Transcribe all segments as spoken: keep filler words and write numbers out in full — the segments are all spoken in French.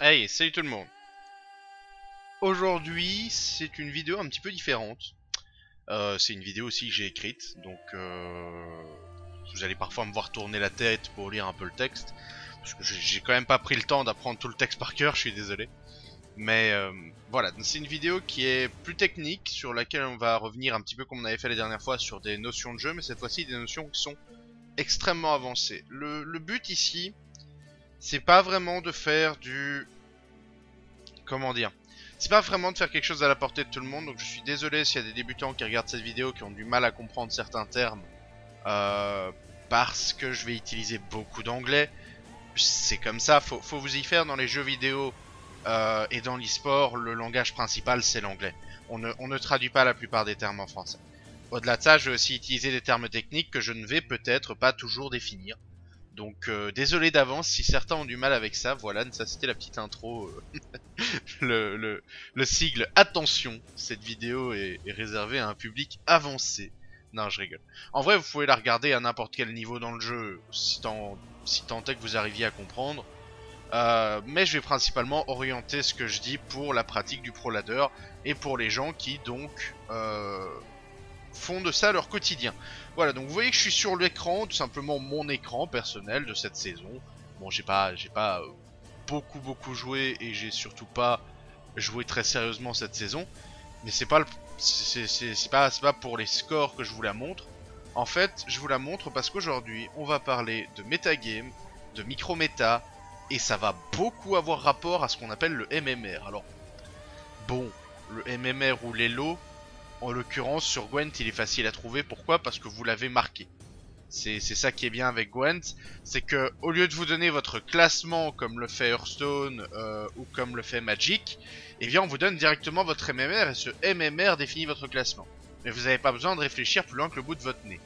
Hey, salut tout le monde. Aujourd'hui, c'est une vidéo un petit peu différente. Euh, c'est une vidéo aussi que j'ai écrite, donc euh, vous allez parfois me voir tourner la tête pour lire un peu le texte, parce que j'ai j'ai quand même pas pris le temps d'apprendre tout le texte par cœur, je suis désolé. Mais euh, voilà, c'est une vidéo qui est plus technique, sur laquelle on va revenir un petit peu comme on avait fait la dernière fois sur des notions de jeu, mais cette fois-ci des notions qui sont extrêmement avancées. Le, le but ici, c'est pas vraiment de faire du... Comment dire? C'est pas vraiment de faire quelque chose à la portée de tout le monde, donc je suis désolé s'il y a des débutants qui regardent cette vidéo qui ont du mal à comprendre certains termes, euh, parce que je vais utiliser beaucoup d'anglais. C'est comme ça, faut, faut vous y faire dans les jeux vidéo euh, et dans l'e-sport, le langage principal c'est l'anglais. On ne, on ne traduit pas la plupart des termes en français. Au-delà de ça, je vais aussi utiliser des termes techniques que je ne vais peut-être pas toujours définir. Donc euh, désolé d'avance si certains ont du mal avec ça, voilà, ça c'était la petite intro, euh, le, le, le sigle attention, cette vidéo est, est réservée à un public avancé. Non, je rigole. En vrai, vous pouvez la regarder à n'importe quel niveau dans le jeu, si tant, si tant est que vous arriviez à comprendre. Euh, mais je vais principalement orienter ce que je dis pour la pratique du pro ladder et pour les gens qui donc euh, font de ça leur quotidien. Voilà, donc vous voyez que je suis sur l'écran, tout simplement mon écran personnel de cette saison. Bon, j'ai pas, j'ai pas euh, beaucoup beaucoup joué et j'ai surtout pas joué très sérieusement cette saison. Mais c'est pas le, c'est, c'est, c'est pas, c'est pas pour les scores que je vous la montre. En fait, je vous la montre parce qu'aujourd'hui, on va parler de metagame, de micro-méta, et ça va beaucoup avoir rapport à ce qu'on appelle le M M R. Alors, bon, le M M R ou l'Elo, en l'occurrence, sur Gwent, il est facile à trouver. Pourquoi? Parce que vous l'avez marqué. C'est ça qui est bien avec Gwent, c'est que au lieu de vous donner votre classement comme le fait Hearthstone euh, ou comme le fait Magic, eh bien on vous donne directement votre M M R et ce M M R définit votre classement. Mais vous n'avez pas besoin de réfléchir plus loin que le bout de votre nez.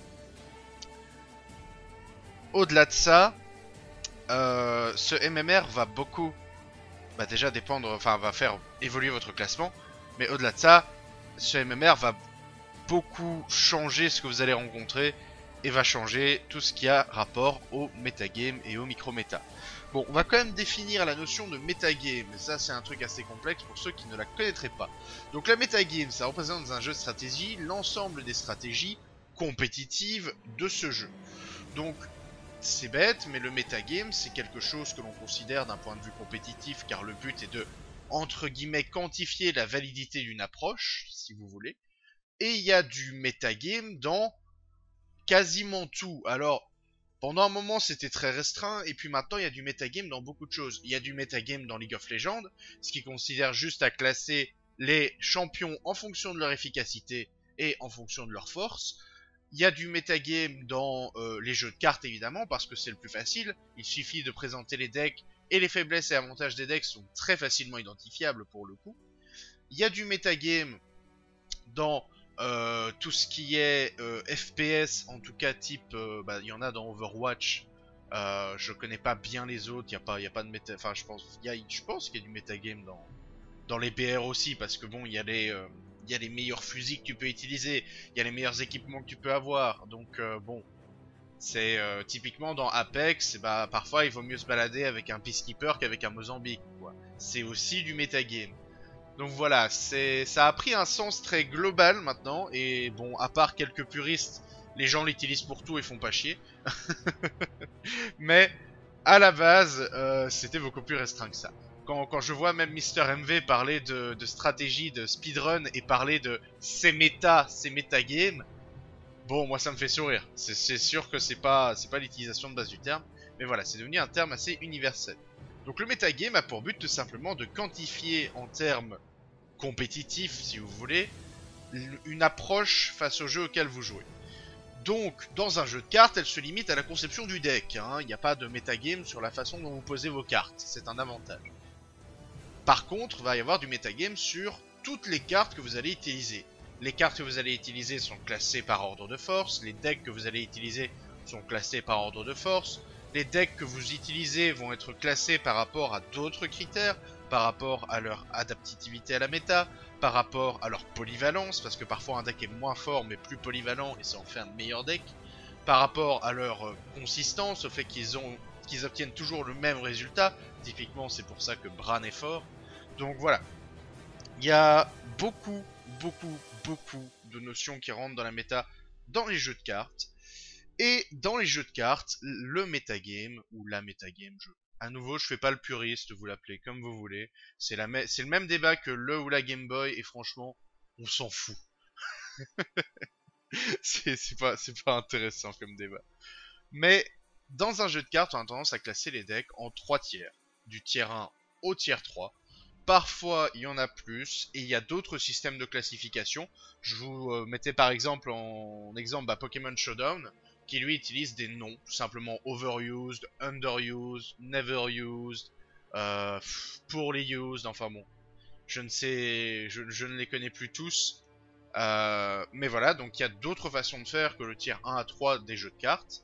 Au-delà de ça, euh, ce M M R va beaucoup, bah déjà dépendre, enfin va faire évoluer votre classement, mais au-delà de ça, ce M M R va beaucoup changer ce que vous allez rencontrer et va changer tout ce qui a rapport au metagame et au micro-méta. Bon, on va quand même définir la notion de metagame, et ça c'est un truc assez complexe pour ceux qui ne la connaîtraient pas. Donc la metagame, ça représente dans un jeu de stratégie l'ensemble des stratégies compétitives de ce jeu. Donc c'est bête, mais le metagame c'est quelque chose que l'on considère d'un point de vue compétitif, car le but est de, entre guillemets, quantifier la validité d'une approche, si vous voulez. Et il y a du metagame dans quasiment tout. Alors, pendant un moment, c'était très restreint, et puis maintenant, il y a du metagame dans beaucoup de choses. Il y a du metagame dans League of Legends, ce qui considère juste à classer les champions en fonction de leur efficacité et en fonction de leur force. Il y a du metagame dans euh, les jeux de cartes, évidemment, parce que c'est le plus facile. Il suffit de présenter les decks, et les faiblesses et avantages des decks sont très facilement identifiables pour le coup. Il y a du metagame dans euh, tout ce qui est euh, F P S, en tout cas type, euh, bah, il y en a dans Overwatch. Euh, je connais pas bien les autres, il y a pas, il y a pas de méta, enfin je pense, il y a, je pense qu'il y a du metagame dans dans les B R aussi, parce que bon, il y a les, euh, il y a les meilleurs fusils que tu peux utiliser, il y a les meilleurs équipements que tu peux avoir, donc euh, bon, c'est euh, typiquement dans Apex, bah parfois il vaut mieux se balader avec un Peacekeeper qu'avec un Mozambique, quoi. C'est aussi du metagame. Donc voilà, c'est, ça a pris un sens très global maintenant, et bon, à part quelques puristes, les gens l'utilisent pour tout et font pas chier. Mais à la base, euh, c'était beaucoup plus restreint que ça. Quand, quand je vois même Mister M V parler de, de stratégie, de speedrun, et parler de c'est méta, c'est metagame, bon, moi ça me fait sourire. C'est sûr que c'est pas, c'est pas l'utilisation de base du terme, mais voilà, c'est devenu un terme assez universel. Donc le metagame a pour but tout simplement de quantifier en termes compétitifs, si vous voulez, une approche face au jeu auquel vous jouez. Donc, dans un jeu de cartes, elle se limite à la conception du deck. Hein. Il n'y a pas de metagame sur la façon dont vous posez vos cartes. C'est un avantage. Par contre, il va y avoir du metagame sur toutes les cartes que vous allez utiliser. Les cartes que vous allez utiliser sont classées par ordre de force. Les decks que vous allez utiliser sont classés par ordre de force. Les decks que vous utilisez vont être classés par rapport à d'autres critères, par rapport à leur adaptativité à la méta, par rapport à leur polyvalence, parce que parfois un deck est moins fort mais plus polyvalent et ça en fait un meilleur deck, par rapport à leur euh, consistance, au fait qu'ils ont qu'ils obtiennent toujours le même résultat. Typiquement, c'est pour ça que Bran est fort. Donc voilà. Il y a beaucoup, beaucoup, beaucoup de notions qui rentrent dans la méta dans les jeux de cartes. Et dans les jeux de cartes, le metagame, ou la metagame, je... à nouveau, je fais pas le puriste, vous l'appelez comme vous voulez. C'est la me... c'est le même débat que le ou la Game Boy, et franchement, on s'en fout. c'est pas, pas intéressant comme débat. Mais dans un jeu de cartes, on a tendance à classer les decks en trois tiers. Du tiers un au tiers trois. Parfois, il y en a plus, et il y a d'autres systèmes de classification. Je vous euh, mettais par exemple en, en exemple bah, Pokémon Showdown, qui lui utilise des noms, tout simplement overused, underused, never used, euh, poorly used, enfin bon. Je ne sais, je, je ne les connais plus tous. Euh, mais voilà, donc il y a d'autres façons de faire que le tiers un à trois des jeux de cartes.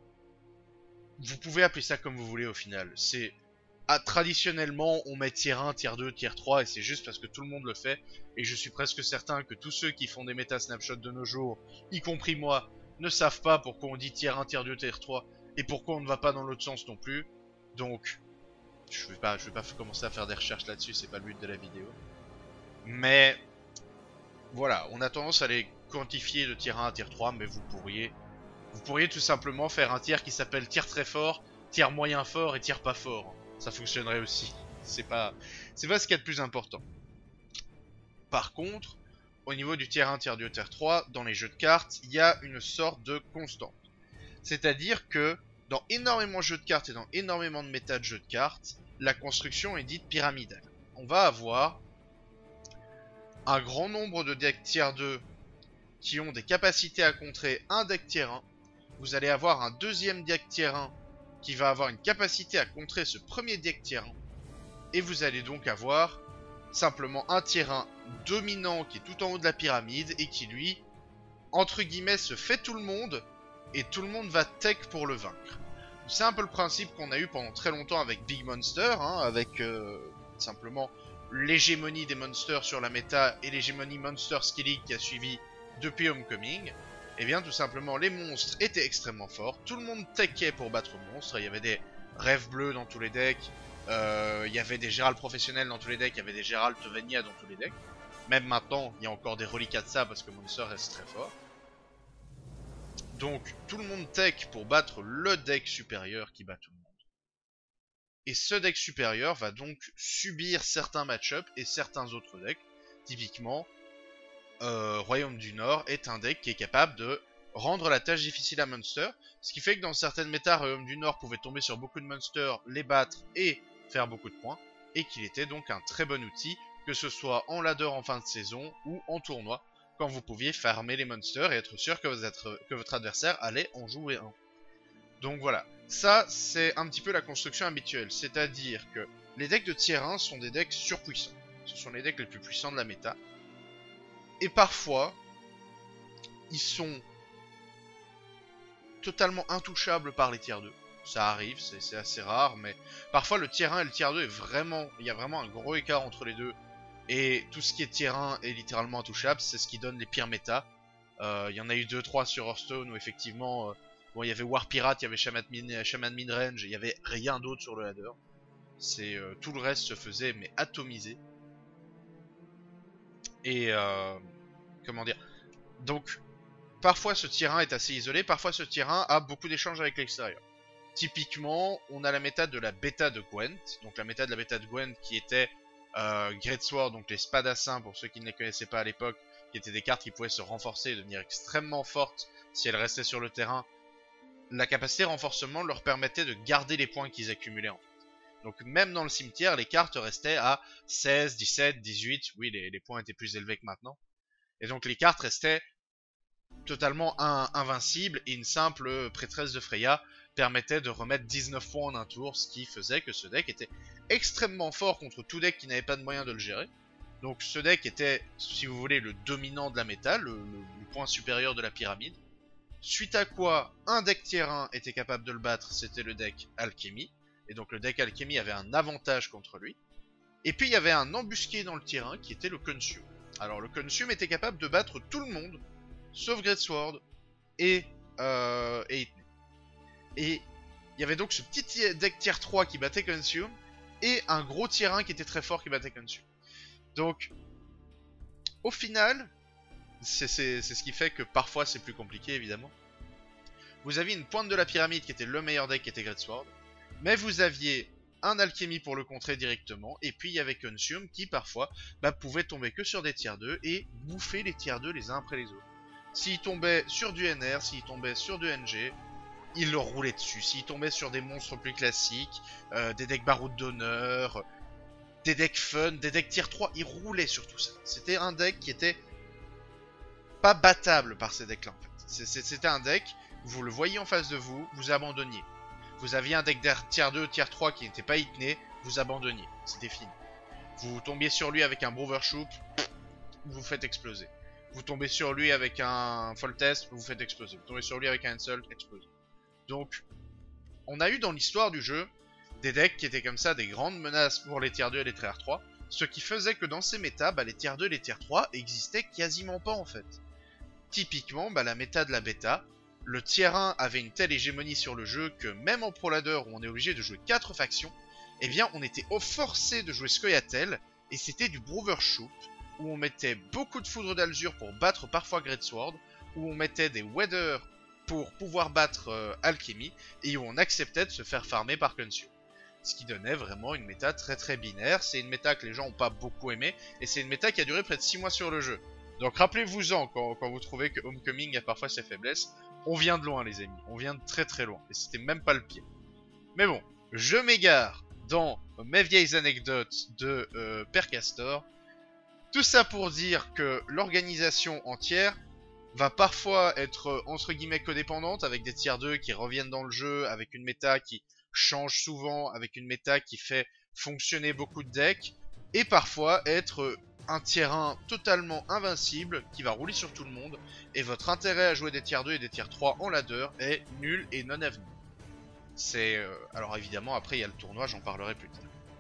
Vous pouvez appeler ça comme vous voulez au final. C'est ah, traditionnellement, on met tiers un, tiers deux, tiers trois, et c'est juste parce que tout le monde le fait. Et je suis presque certain que tous ceux qui font des méta snapshots de nos jours, y compris moi, ne savent pas pourquoi on dit tiers un, tiers deux, tiers trois, et pourquoi on ne va pas dans l'autre sens non plus. Donc, je vais pas, je vais pas commencer à faire des recherches là-dessus, c'est pas le but de la vidéo. Mais voilà, on a tendance à les quantifier de tiers un à tiers trois, mais vous pourriez, vous pourriez tout simplement faire un tiers qui s'appelle tiers très fort, tiers moyen fort et tiers pas fort. Ça fonctionnerait aussi. C'est pas, c'est pas ce qu'il y a de plus important. Par contre, au niveau du tiers un, tiers deux, tiers trois, dans les jeux de cartes, il y a une sorte de constante. C'est-à-dire que dans énormément de jeux de cartes et dans énormément de méta de jeux de cartes, la construction est dite pyramidale. On va avoir un grand nombre de decks tiers deux qui ont des capacités à contrer un deck tiers un. Vous allez avoir un deuxième deck tiers un qui va avoir une capacité à contrer ce premier deck tiers un. Et vous allez donc avoir simplement un tiers un dominant qui est tout en haut de la pyramide et qui lui, entre guillemets, se fait tout le monde et tout le monde va tech pour le vaincre. C'est un peu le principe qu'on a eu pendant très longtemps avec Big Monster, hein, avec euh, simplement l'hégémonie des monsters sur la méta et l'hégémonie Monster Skilling qui a suivi depuis Homecoming. Et bien tout simplement les monstres étaient extrêmement forts, tout le monde techait pour battre le monstre, il y avait des rêves bleus dans tous les decks, euh, il y avait des Gérald professionnels dans tous les decks, il y avait des Gérald Venia dans tous les decks. Même maintenant, il y a encore des reliquats de ça parce que Monster reste très fort. Donc tout le monde tech pour battre le deck supérieur qui bat tout le monde. Et ce deck supérieur va donc subir certains match-ups et certains autres decks. Typiquement, euh, Royaume du Nord est un deck qui est capable de rendre la tâche difficile à Monster. Ce qui fait que dans certaines méta, Royaume du Nord pouvait tomber sur beaucoup de monsters, les battre et faire beaucoup de points. Et qu'il était donc un très bon outil, que ce soit en ladder en fin de saison ou en tournoi, quand vous pouviez farmer les monsters et être sûr que, vous êtes, que votre adversaire allait en jouer un. Donc voilà, ça c'est un petit peu la construction habituelle, c'est-à-dire que les decks de tiers un sont des decks surpuissants. Ce sont les decks les plus puissants de la méta. Et parfois, ils sont totalement intouchables par les tiers deux. Ça arrive, c'est assez rare, mais parfois le tiers un et le tiers deux est vraiment, il y a vraiment un gros écart entre les deux. Et tout ce qui est tiers un est littéralement intouchable, c'est ce qui donne les pires méta. Euh, il y en a eu deux trois sur Hearthstone où effectivement, euh, bon, il y avait War Pirate, il y avait Shaman, Min Shaman Midrange, il y avait rien d'autre sur le ladder. C'est euh, tout le reste se faisait mais atomisé. Et euh, comment dire, donc parfois ce tiers un est assez isolé, parfois ce tiers un a beaucoup d'échanges avec l'extérieur. Typiquement, on a la méta de la bêta de Gwent, donc la méta de la bêta de Gwent qui était euh, Greatsword, donc les spadassins pour ceux qui ne les connaissaient pas à l'époque, qui étaient des cartes qui pouvaient se renforcer et devenir extrêmement fortes si elles restaient sur le terrain. La capacité de renforcement leur permettait de garder les points qu'ils accumulaient en fait. Donc même dans le cimetière, les cartes restaient à seize, dix-sept, dix-huit, oui les, les points étaient plus élevés que maintenant. Et donc les cartes restaient totalement in invincibles et une simple prêtresse de Freya permettait de remettre dix-neuf points en un tour, ce qui faisait que ce deck était extrêmement fort contre tout deck qui n'avait pas de moyen de le gérer. Donc ce deck était, si vous voulez, le dominant de la méta, le, le, le point supérieur de la pyramide. Suite à quoi, un deck tiers un était capable de le battre, c'était le deck Alchemy. Et donc le deck Alchemy avait un avantage contre lui. Et puis il y avait un embusqué dans le tiers un qui était le Consume. Alors le Consume était capable de battre tout le monde, sauf Greatsword et... Euh, et Et il y avait donc ce petit deck tier trois qui battait Consume, et un gros tier un qui était très fort qui battait Consume. Donc, au final, c'est ce qui fait que parfois c'est plus compliqué évidemment. Vous aviez une pointe de la pyramide qui était le meilleur deck qui était Greatsword, mais vous aviez un alchimie pour le contrer directement, et puis il y avait Consume qui parfois bah, pouvait tomber que sur des tiers deux et bouffer les tiers deux les uns après les autres. S'il tombait sur du N R, s'il tombait sur du N G, il leur roulait dessus. S'il tombait sur des monstres plus classiques, euh, des decks baroud d'honneur, des decks fun, des decks tier trois, il roulait sur tout ça. C'était un deck qui était pas battable par ces decks là en fait. C'était un deck, vous le voyez en face de vous, vous abandonniez. Vous aviez un deck tier deux, tier trois qui n'était pas hitné, vous abandonniez. C'était fini. Vous tombiez sur lui avec un Brothership, vous vous faites exploser. Vous tombez sur lui avec un Foltest, vous vous faites exploser. Vous tombez sur lui avec un Insult, explose. Donc, on a eu dans l'histoire du jeu des decks qui étaient comme ça, des grandes menaces pour les tier deux et les tier trois, ce qui faisait que dans ces méta, bah, les tier deux et les tier trois existaient quasiment pas en fait. Typiquement, bah, la méta de la bêta, le tier un avait une telle hégémonie sur le jeu que même en Pro Ladder où on est obligé de jouer quatre factions, eh bien on était forcé de jouer Scoia'tael, et c'était du Brothership, où on mettait beaucoup de foudre d'Alzur pour battre parfois Greatsword, où on mettait des Weather pour pouvoir battre euh, Alchemy, et où on acceptait de se faire farmer par Consume. Ce qui donnait vraiment une méta très très binaire. C'est une méta que les gens n'ont pas beaucoup aimé, et c'est une méta qui a duré près de six mois sur le jeu. Donc rappelez-vous-en quand, quand vous trouvez que Homecoming a parfois ses faiblesses. On vient de loin les amis, on vient de très très loin, et c'était même pas le pire. Mais bon, je m'égare dans mes vieilles anecdotes de euh, Père Castor. Tout ça pour dire que l'organisation entière va parfois être entre guillemets codépendante, avec des tiers deux qui reviennent dans le jeu, avec une méta qui change souvent, avec une méta qui fait fonctionner beaucoup de decks, et parfois être un tier un totalement invincible qui va rouler sur tout le monde, et votre intérêt à jouer des tiers deux et des tiers trois en ladder est nul et non avenu. C'est euh, alors évidemment après il y a le tournoi, j'en parlerai plus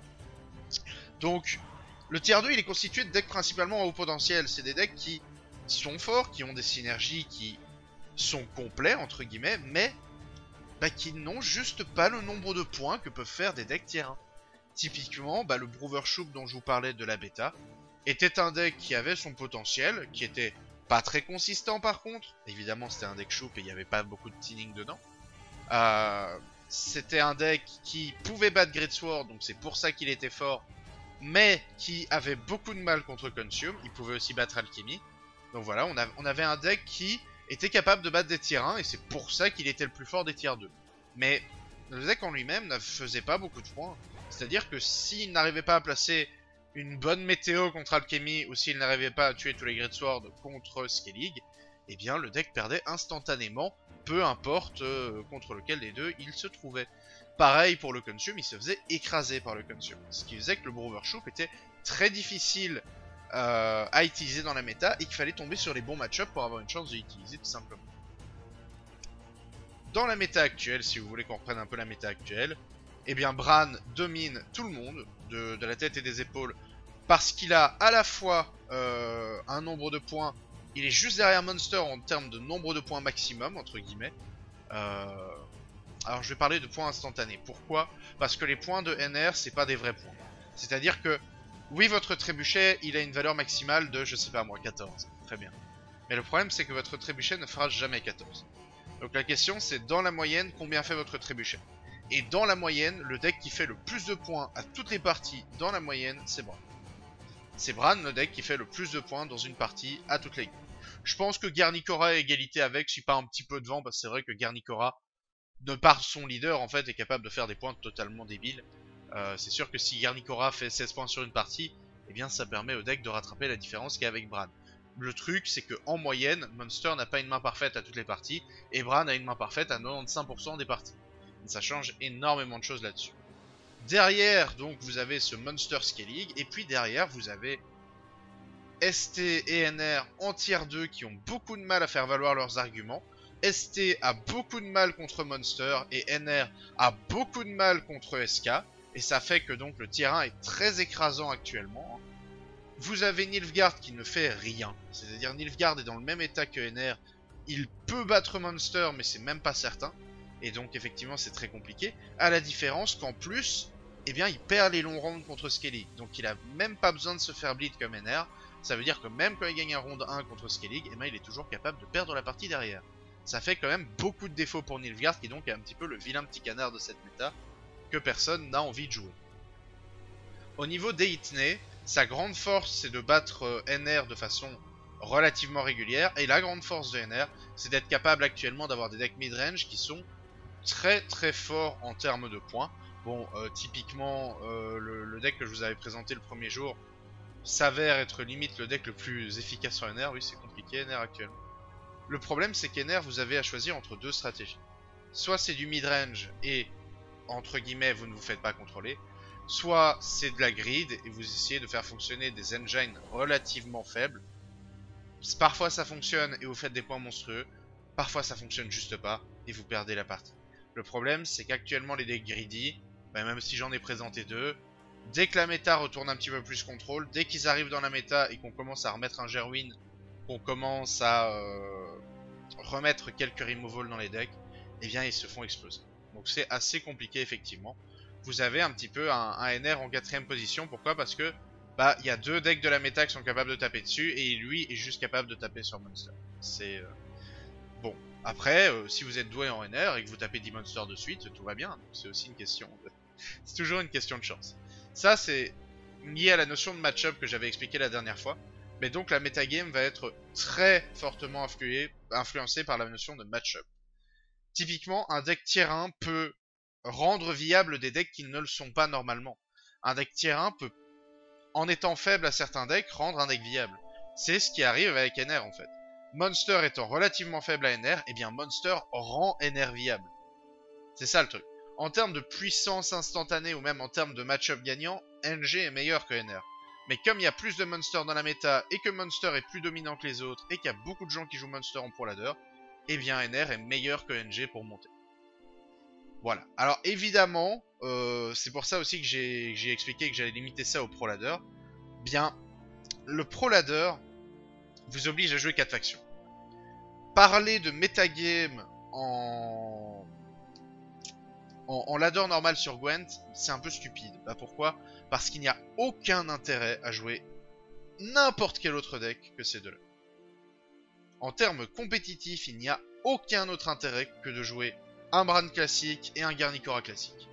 tard. Donc le tier deux il est constitué de decks principalement à haut potentiel, c'est des decks qui sont forts, qui ont des synergies qui sont complets entre guillemets, mais bah, qui n'ont juste pas le nombre de points que peuvent faire des decks tier un. Typiquement, bah, le Brothership dont je vous parlais de la bêta était un deck qui avait son potentiel, qui était pas très consistant par contre. Évidemment c'était un deck Shoop et il n'y avait pas beaucoup de tinning dedans. Euh, c'était un deck qui pouvait battre Greatsword, donc c'est pour ça qu'il était fort, mais qui avait beaucoup de mal contre Consume. Il pouvait aussi battre Alchemy. Donc voilà, on, a, on avait un deck qui était capable de battre des tier un, et c'est pour ça qu'il était le plus fort des tier deux. Mais le deck en lui-même ne faisait pas beaucoup de points. C'est-à-dire que s'il n'arrivait pas à placer une bonne météo contre Alchemy, ou s'il n'arrivait pas à tuer tous les Greatsword contre Skellig, eh bien le deck perdait instantanément, peu importe euh, contre lequel des deux il se trouvait. Pareil pour le Consume, il se faisait écraser par le Consume. Ce qui faisait que le Brothership était très difficile euh, à utiliser dans la méta, et qu'il fallait tomber sur les bons match-ups pour avoir une chance de l'utiliser tout simplement. Dans la méta actuelle, si vous voulez qu'on reprenne un peu la méta actuelle, eh bien Bran domine tout le monde, de, de la tête et des épaules, parce qu'il a à la fois euh, un nombre de points, il est juste derrière Monster en termes de nombre de points maximum, entre guillemets. Euh, alors je vais parler de points instantanés. Pourquoi? Parce que les points de N R, c'est pas des vrais points. C'est-à-dire que, oui, votre trébuchet, il a une valeur maximale de, je sais pas moi, quatorze. Très bien. Mais le problème, c'est que votre trébuchet ne fera jamais quatorze. Donc la question, c'est dans la moyenne, combien fait votre trébuchet? Et dans la moyenne, le deck qui fait le plus de points à toutes les parties dans la moyenne, c'est Bran. C'est Bran le deck qui fait le plus de points dans une partie à toutes les games. Je pense que Garnicora est égalité avec, je suis pas un petit peu devant, parce que c'est vrai que Garnicora, de par son leader, en fait, est capable de faire des points totalement débiles. Euh, c'est sûr que si Garnicora fait seize points sur une partie, eh bien ça permet au deck de rattraper la différence qu'il y a avec Bran. Le truc, c'est que en moyenne, Monster n'a pas une main parfaite à toutes les parties, et Bran a une main parfaite à quatre-vingt-quinze pour cent des parties. Ça change énormément de choses là-dessus. Derrière, donc, vous avez ce Monster Skellig, et puis derrière, vous avez S T et N R en tier deux qui ont beaucoup de mal à faire valoir leurs arguments. S T a beaucoup de mal contre Monster, et N R a beaucoup de mal contre S K, et ça fait que donc le tier un est très écrasant actuellement. Vous avez Nilfgaard qui ne fait rien, c'est-à-dire Nilfgaard est dans le même état que N R, il peut battre Monster, mais c'est même pas certain. Et donc effectivement c'est très compliqué. À la différence qu'en plus, eh bien il perd les longs rounds contre Skellig. Donc il a même pas besoin de se faire bleed comme N R. Ça veut dire que même quand il gagne un round un contre Skellig, eh bien il est toujours capable de perdre la partie derrière. Ça fait quand même beaucoup de défauts pour Nilfgaard, qui donc est un petit peu le vilain petit canard de cette méta, que personne n'a envie de jouer. Au niveau d'Eithne, sa grande force c'est de battre N R de façon relativement régulière, et la grande force de N R c'est d'être capable actuellement d'avoir des decks mid-range qui sont très très forts en termes de points. Bon, euh, typiquement euh, le, le deck que je vous avais présenté le premier jour s'avère être limite le deck le plus efficace sur N R. Oui, c'est compliqué N R actuellement. Le problème c'est qu'N R vous avez à choisir entre deux stratégies. Soit c'est du mid-range et entre guillemets vous ne vous faites pas contrôler, soit c'est de la grid et vous essayez de faire fonctionner des engines relativement faibles. Parfois ça fonctionne et vous faites des points monstrueux, parfois ça fonctionne juste pas et vous perdez la partie. Le problème c'est qu'actuellement les decks greedy, bah même si j'en ai présenté deux, dès que la méta retourne un petit peu plus contrôle, dès qu'ils arrivent dans la méta et qu'on commence à remettre un Gerwin, qu'on commence à euh, remettre quelques removals dans les decks, eh bien ils se font exploser. Donc c'est assez compliqué effectivement. Vous avez un petit peu un, un N R en quatrième position, pourquoi? Parce que bah il y a deux decks de la méta qui sont capables de taper dessus et lui est juste capable de taper sur Monster. C'est euh... bon. Après, euh, si vous êtes doué en N R et que vous tapez dix monsters de suite, tout va bien. C'est aussi une question. De... c'est toujours une question de chance. Ça c'est lié à la notion de match-up que j'avais expliqué la dernière fois. Mais donc la metagame va être très fortement influée, influencée par la notion de match-up. Typiquement, un deck tier un peut rendre viable des decks qui ne le sont pas normalement. Un deck tier un peut, en étant faible à certains decks, rendre un deck viable. C'est ce qui arrive avec N R en fait. Monster étant relativement faible à N R, eh bien Monster rend N R viable. C'est ça le truc. En termes de puissance instantanée ou même en termes de match-up gagnant, N G est meilleur que N R. Mais comme il y a plus de Monster dans la méta et que Monster est plus dominant que les autres et qu'il y a beaucoup de gens qui jouent Monster en Pro Ladder, eh bien N R est meilleur que N G pour monter. Voilà. Alors évidemment, euh, c'est pour ça aussi que j'ai expliqué que j'allais limiter ça au Pro Ladder. Bien, le Pro Ladder vous oblige à jouer quatre factions. Parler de metagame en... en, en ladder normal sur Gwent, c'est un peu stupide. Bah pourquoi? Parce qu'il n'y a aucun intérêt à jouer n'importe quel autre deck que ces deux-là. En termes compétitifs, il n'y a aucun autre intérêt que de jouer un Bran classique et un Garnicora classique.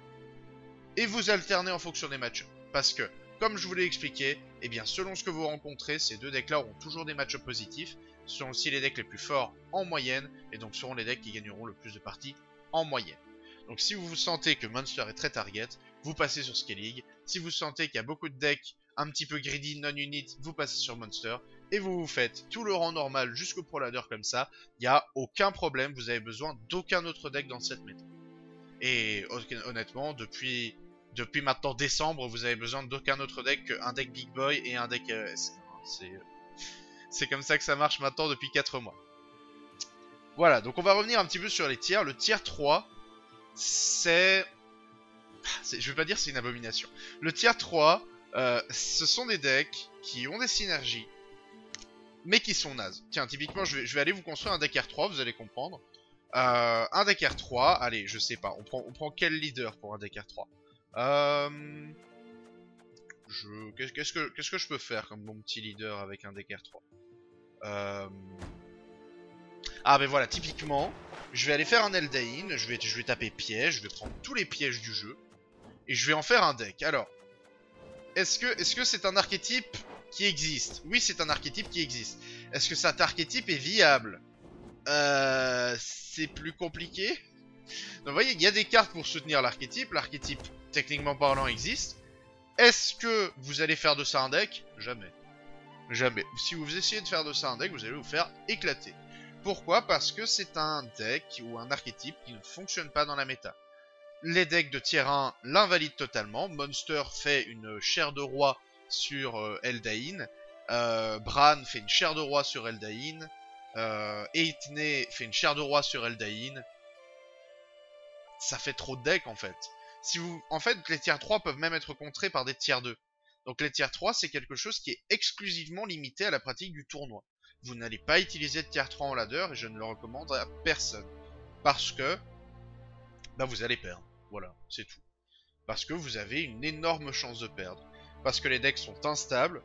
Et vous alternez en fonction des match-ups. Parce que, comme je vous l'ai expliqué, eh bien selon ce que vous rencontrez, ces deux decks-là auront toujours des match-ups positifs. Ce sont aussi les decks les plus forts en moyenne, et donc seront les decks qui gagneront le plus de parties en moyenne. Donc si vous vous sentez que Monster est très target, vous passez sur Skellig. Si vous sentez qu'il y a beaucoup de decks un petit peu greedy, non-unit, vous passez sur Monster. Et vous vous faites tout le rang normal jusqu'au Pro Ladder comme ça. Il n'y a aucun problème, vous avez besoin d'aucun autre deck dans cette méta. Et honnêtement, depuis, depuis maintenant décembre, vous avez besoin d'aucun autre deck qu'un deck Big Boy et un deck R S. C'est comme ça que ça marche maintenant depuis quatre mois. Voilà, donc on va revenir un petit peu sur les tiers. Le tier trois, c'est... Je vais pas dire c'est une abomination. Le tier trois, euh, ce sont des decks qui ont des synergies, mais qui sont nazes. Tiens, typiquement, je vais, je vais aller vous construire un deck R trois, vous allez comprendre. Euh, un deck R trois, allez, je sais pas, on prend, on prend quel leader pour un deck R trois? euh, je, Qu'est-ce que, qu'est-ce que je peux faire comme bon petit leader avec un deck R trois? euh, Ah ben voilà, typiquement, je vais aller faire un Eldain, je vais, je vais taper piège, je vais prendre tous les pièges du jeu, et je vais en faire un deck. Alors, est-ce que est-ce que c'est un archétype qui existe? Oui, c'est un archétype qui existe. Est-ce que cet archétype est viable? Euh... C'est plus compliqué. Donc vous voyez, il y a des cartes pour soutenir l'archétype. L'archétype, techniquement parlant, existe. Est-ce que vous allez faire de ça un deck? Jamais. Jamais. Si vous essayez de faire de ça un deck, vous allez vous faire éclater. Pourquoi? Parce que c'est un deck ou un archétype qui ne fonctionne pas dans la méta. Les decks de tier un l'invalident totalement. Monster fait une chair de roi sur euh, Eldain. Euh, Bran fait une chair de roi sur Eldain. Euh, Eithne fait une chair de roi sur Eldain. Ça fait trop de decks en fait. Si vous... En fait, les tier trois peuvent même être contrés par des tier deux. Donc les tier trois, c'est quelque chose qui est exclusivement limité à la pratique du tournoi. Vous n'allez pas utiliser de tier trois en ladder et je ne le recommande à personne. Parce que bah vous allez perdre. Voilà, c'est tout. Parce que vous avez une énorme chance de perdre. Parce que les decks sont instables.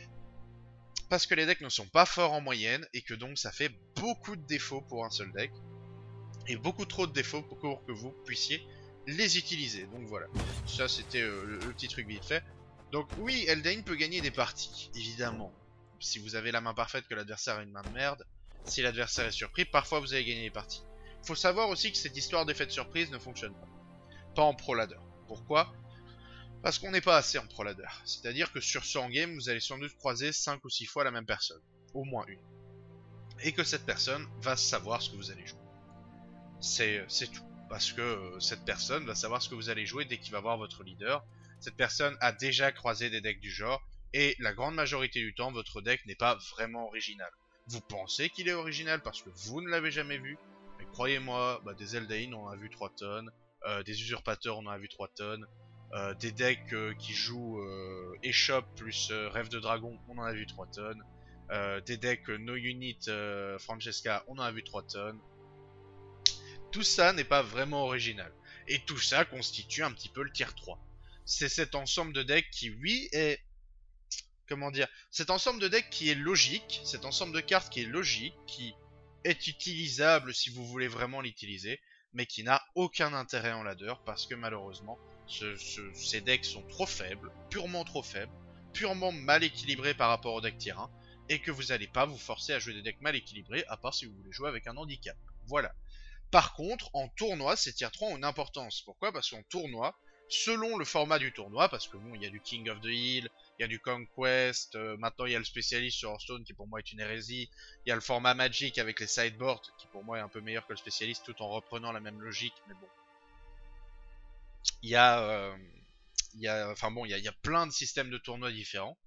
Parce que les decks ne sont pas forts en moyenne. Et que donc ça fait beaucoup de défauts pour un seul deck. Et beaucoup trop de défauts pour que vous puissiez les utiliser. Donc voilà. Ça c'était euh, le, le petit truc vite fait. Donc oui, Eldain peut gagner des parties. Évidemment. Si vous avez la main parfaite que l'adversaire a une main de merde. Si l'adversaire est surpris, parfois vous allez gagner des parties. Faut savoir aussi que cette histoire d'effet de surprise ne fonctionne pas. Pas en pro ladder. Pourquoi? Parce qu'on n'est pas assez en pro ladder. C'est-à-dire que sur cent games, vous allez sans doute croiser cinq ou six fois la même personne. Au moins une. Et que cette personne va savoir ce que vous allez jouer. C'est tout. Parce que euh, cette personne va savoir ce que vous allez jouer dès qu'il va voir votre leader. Cette personne a déjà croisé des decks du genre. Et la grande majorité du temps, votre deck n'est pas vraiment original. Vous pensez qu'il est original parce que vous ne l'avez jamais vu. Mais croyez-moi, bah, des Eldain, on en a vu trois tonnes. Euh, des usurpateurs, on en a vu trois tonnes. Euh, des decks euh, qui jouent euh, Échoppe plus euh, Rêve de Dragon, on en a vu trois tonnes. Euh, des decks euh, No Unit euh, Francesca, on en a vu trois tonnes. Tout ça n'est pas vraiment original. Et tout ça constitue un petit peu le tier trois. C'est cet ensemble de decks qui, oui, est... Comment dire? Cet ensemble de decks qui est logique, cet ensemble de cartes qui est logique, qui est utilisable si vous voulez vraiment l'utiliser, mais qui n'a aucun intérêt en ladder parce que malheureusement, ce, ce, ces decks sont trop faibles, purement trop faibles, purement mal équilibrés par rapport au deck tier un, et que vous n'allez pas vous forcer à jouer des decks mal équilibrés, à part si vous voulez jouer avec un handicap. Voilà. Par contre, en tournoi, ces tier trois ont une importance. Pourquoi? Parce qu'en tournoi, selon le format du tournoi, parce que bon, il y a du King of the Hill, il y a du Conquest, euh, maintenant il y a le spécialiste sur Hearthstone qui pour moi est une hérésie, il y a le format Magic avec les sideboards qui pour moi est un peu meilleur que le spécialiste tout en reprenant la même logique, mais bon. Il y a, euh, il y a, enfin bon, il y a, il y a plein de systèmes de tournois différents.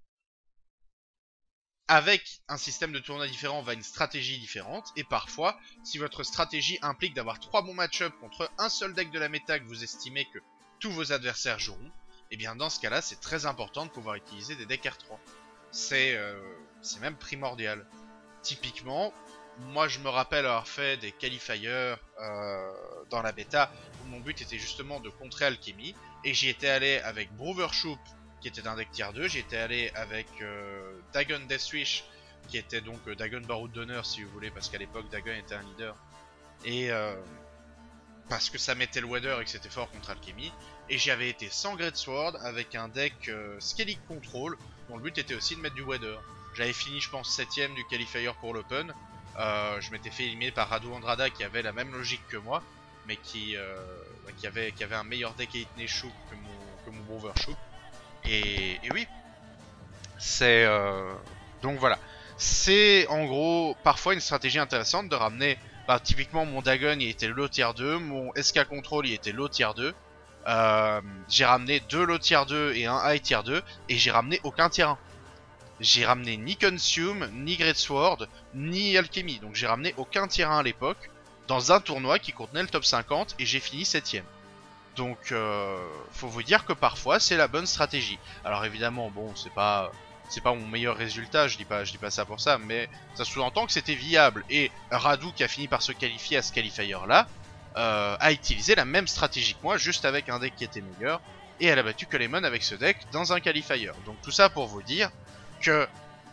Avec un système de tournoi différent, va une stratégie différente, et parfois, si votre stratégie implique d'avoir trois bons match-up contre un seul deck de la méta que vous estimez que tous vos adversaires joueront, et bien dans ce cas-là, c'est très important de pouvoir utiliser des decks R trois. C'est euh, même primordial. Typiquement, moi je me rappelle avoir fait des qualifiers euh, dans la bêta, où mon but était justement de contrer Alchemy, et j'y étais allé avec Brewershoop, qui était un deck tier deux, j'y étais allé avec euh, Dagon Deathwish, qui était donc euh, Dagon Baroud d'honneur si vous voulez, parce qu'à l'époque Dagon était un leader, et euh, parce que ça mettait le weather et que c'était fort contre Alchemy, et j'y avais été sans Greatsword avec un deck euh, Skellig Control, dont le but était aussi de mettre du weather. J'avais fini je pense septième du qualifier pour l'Open, euh, je m'étais fait éliminer par Radu Andrada qui avait la même logique que moi, mais qui, euh, qui, avait, qui avait un meilleur deck Eight Shoop que mon, que mon Brewershoop. Et, et oui, c'est euh... donc voilà, c'est en gros parfois une stratégie intéressante de ramener. Bah, typiquement mon Dagon il était low tier deux, mon S K Control il était low tier deux. Euh, j'ai ramené deux low tier deux et un high tier deux et j'ai ramené aucun tier un. J'ai ramené ni Consume, ni Greatsword, ni Alchemy. Donc j'ai ramené aucun tier un à l'époque dans un tournoi qui contenait le top cinquante et j'ai fini septième. Donc, euh, faut vous dire que parfois c'est la bonne stratégie. Alors évidemment, bon, c'est pas, c'est pas mon meilleur résultat. Je dis pas, je dis pas ça pour ça, mais ça sous-entend que c'était viable. Et Radu, qui a fini par se qualifier à ce qualifier-là, euh, a utilisé la même stratégie que moi, juste avec un deck qui était meilleur, et elle a battu Colemon avec ce deck dans un qualifier. Donc tout ça pour vous dire que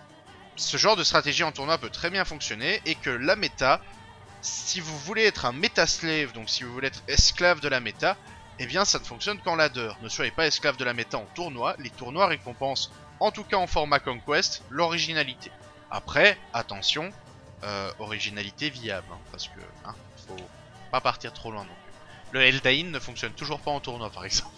ce genre de stratégie en tournoi peut très bien fonctionner et que la méta, si vous voulez être un méta slave, donc si vous voulez être esclave de la méta, eh bien ça ne fonctionne qu'en ladder. Ne soyez pas esclave de la méta en tournoi, les tournois récompensent, en tout cas en format Conquest, l'originalité. Après, attention, euh, originalité viable, hein, parce que hein, faut pas partir trop loin non plus. Le Eldain ne fonctionne toujours pas en tournoi par exemple.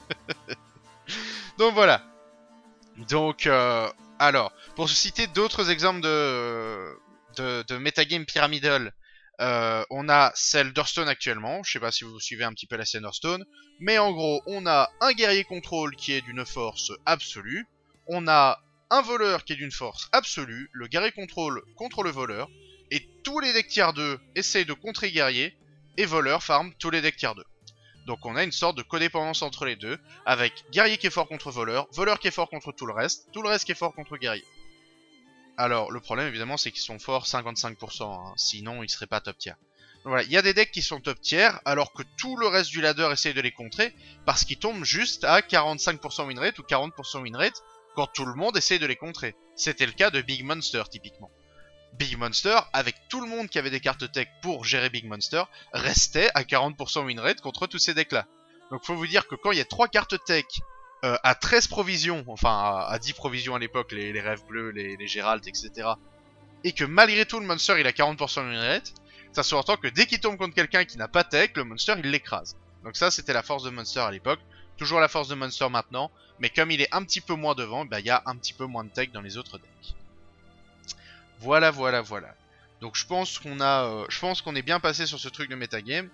Donc voilà. Donc, euh, alors, pour citer d'autres exemples de, de, de metagame pyramidal, Euh, on a celle d'Hearthstone actuellement, je sais pas si vous suivez un petit peu la scène Hearthstone, mais en gros on a un guerrier contrôle qui est d'une force absolue, on a un voleur qui est d'une force absolue, le guerrier contrôle contre le voleur, et tous les decks tier deux essayent de contrer guerrier, et voleur farm tous les decks tier deux. Donc on a une sorte de codépendance entre les deux, avec guerrier qui est fort contre voleur, voleur qui est fort contre tout le reste, tout le reste qui est fort contre guerrier. Alors, le problème, évidemment, c'est qu'ils sont forts cinquante-cinq pour cent, hein. Sinon, ils seraient pas top tier. Voilà, il y a des decks qui sont top tier, alors que tout le reste du ladder essaye de les contrer, parce qu'ils tombent juste à quarante-cinq pour cent win rate ou quarante pour cent win rate, quand tout le monde essaye de les contrer. C'était le cas de Big Monster, typiquement. Big Monster, avec tout le monde qui avait des cartes tech pour gérer Big Monster, restait à quarante pour cent win rate contre tous ces decks-là. Donc faut vous dire que quand il y a trois cartes tech euh, à treize provisions, enfin à, à dix provisions à l'époque, les, les rêves bleus, les, les Gérald, et cetera, et que malgré tout le Monster il a quarante pour cent win rate, ça sous-entend que dès qu'il tombe contre quelqu'un qui n'a pas tech, le Monster il l'écrase. Donc ça c'était la force de Monster à l'époque, toujours la force de Monster maintenant, mais comme il est un petit peu moins devant, bah, il y a un petit peu moins de tech dans les autres decks. Voilà, voilà, voilà. Donc je pense qu'on a, euh, je pense qu'on est bien passé sur ce truc de metagame.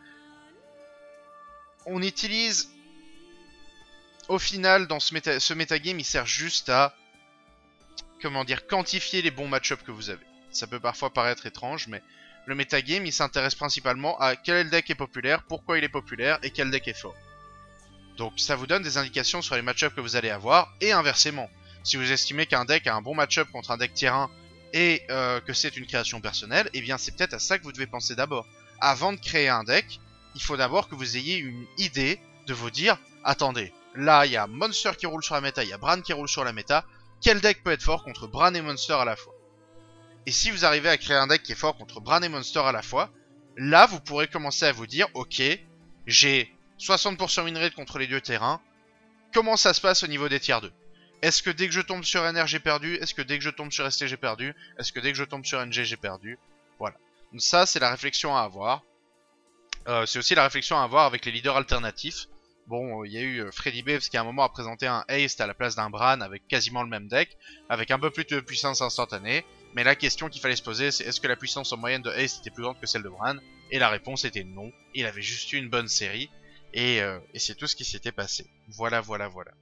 On utilise, au final, dans ce, méta ce metagame, il sert juste à, comment dire, quantifier les bons match-ups que vous avez. Ça peut parfois paraître étrange, mais le metagame, il s'intéresse principalement à quel deck est populaire, pourquoi il est populaire et quel deck est fort. Donc ça vous donne des indications sur les match-ups que vous allez avoir, et inversement. Si vous estimez qu'un deck a un bon match-up contre un deck tier un, et euh, que c'est une création personnelle, et eh bien c'est peut-être à ça que vous devez penser d'abord. Avant de créer un deck, il faut d'abord que vous ayez une idée de vous dire, attendez, là il y a Monster qui roule sur la méta, il y a Bran qui roule sur la méta, quel deck peut être fort contre Bran et Monster à la fois? Et si vous arrivez à créer un deck qui est fort contre Bran et Monster à la fois, là vous pourrez commencer à vous dire, ok, j'ai soixante pour cent win rate contre les deux terrains, comment ça se passe au niveau des tiers deux? Est-ce que dès que je tombe sur N R j'ai perdu? Est-ce que dès que je tombe sur S T j'ai perdu? Est-ce que dès que je tombe sur N G j'ai perdu? Voilà. Donc ça c'est la réflexion à avoir. Euh, c'est aussi la réflexion à avoir avec les leaders alternatifs. Bon, il euh, y a eu euh, Freddy Babes qui à un moment a présenté un Ace à la place d'un Bran avec quasiment le même deck, avec un peu plus de puissance instantanée. Mais la question qu'il fallait se poser c'est est-ce que la puissance en moyenne de Ace était plus grande que celle de Bran? Et la réponse était non. Il avait juste eu une bonne série. Et, euh, et c'est tout ce qui s'était passé. Voilà, voilà, voilà.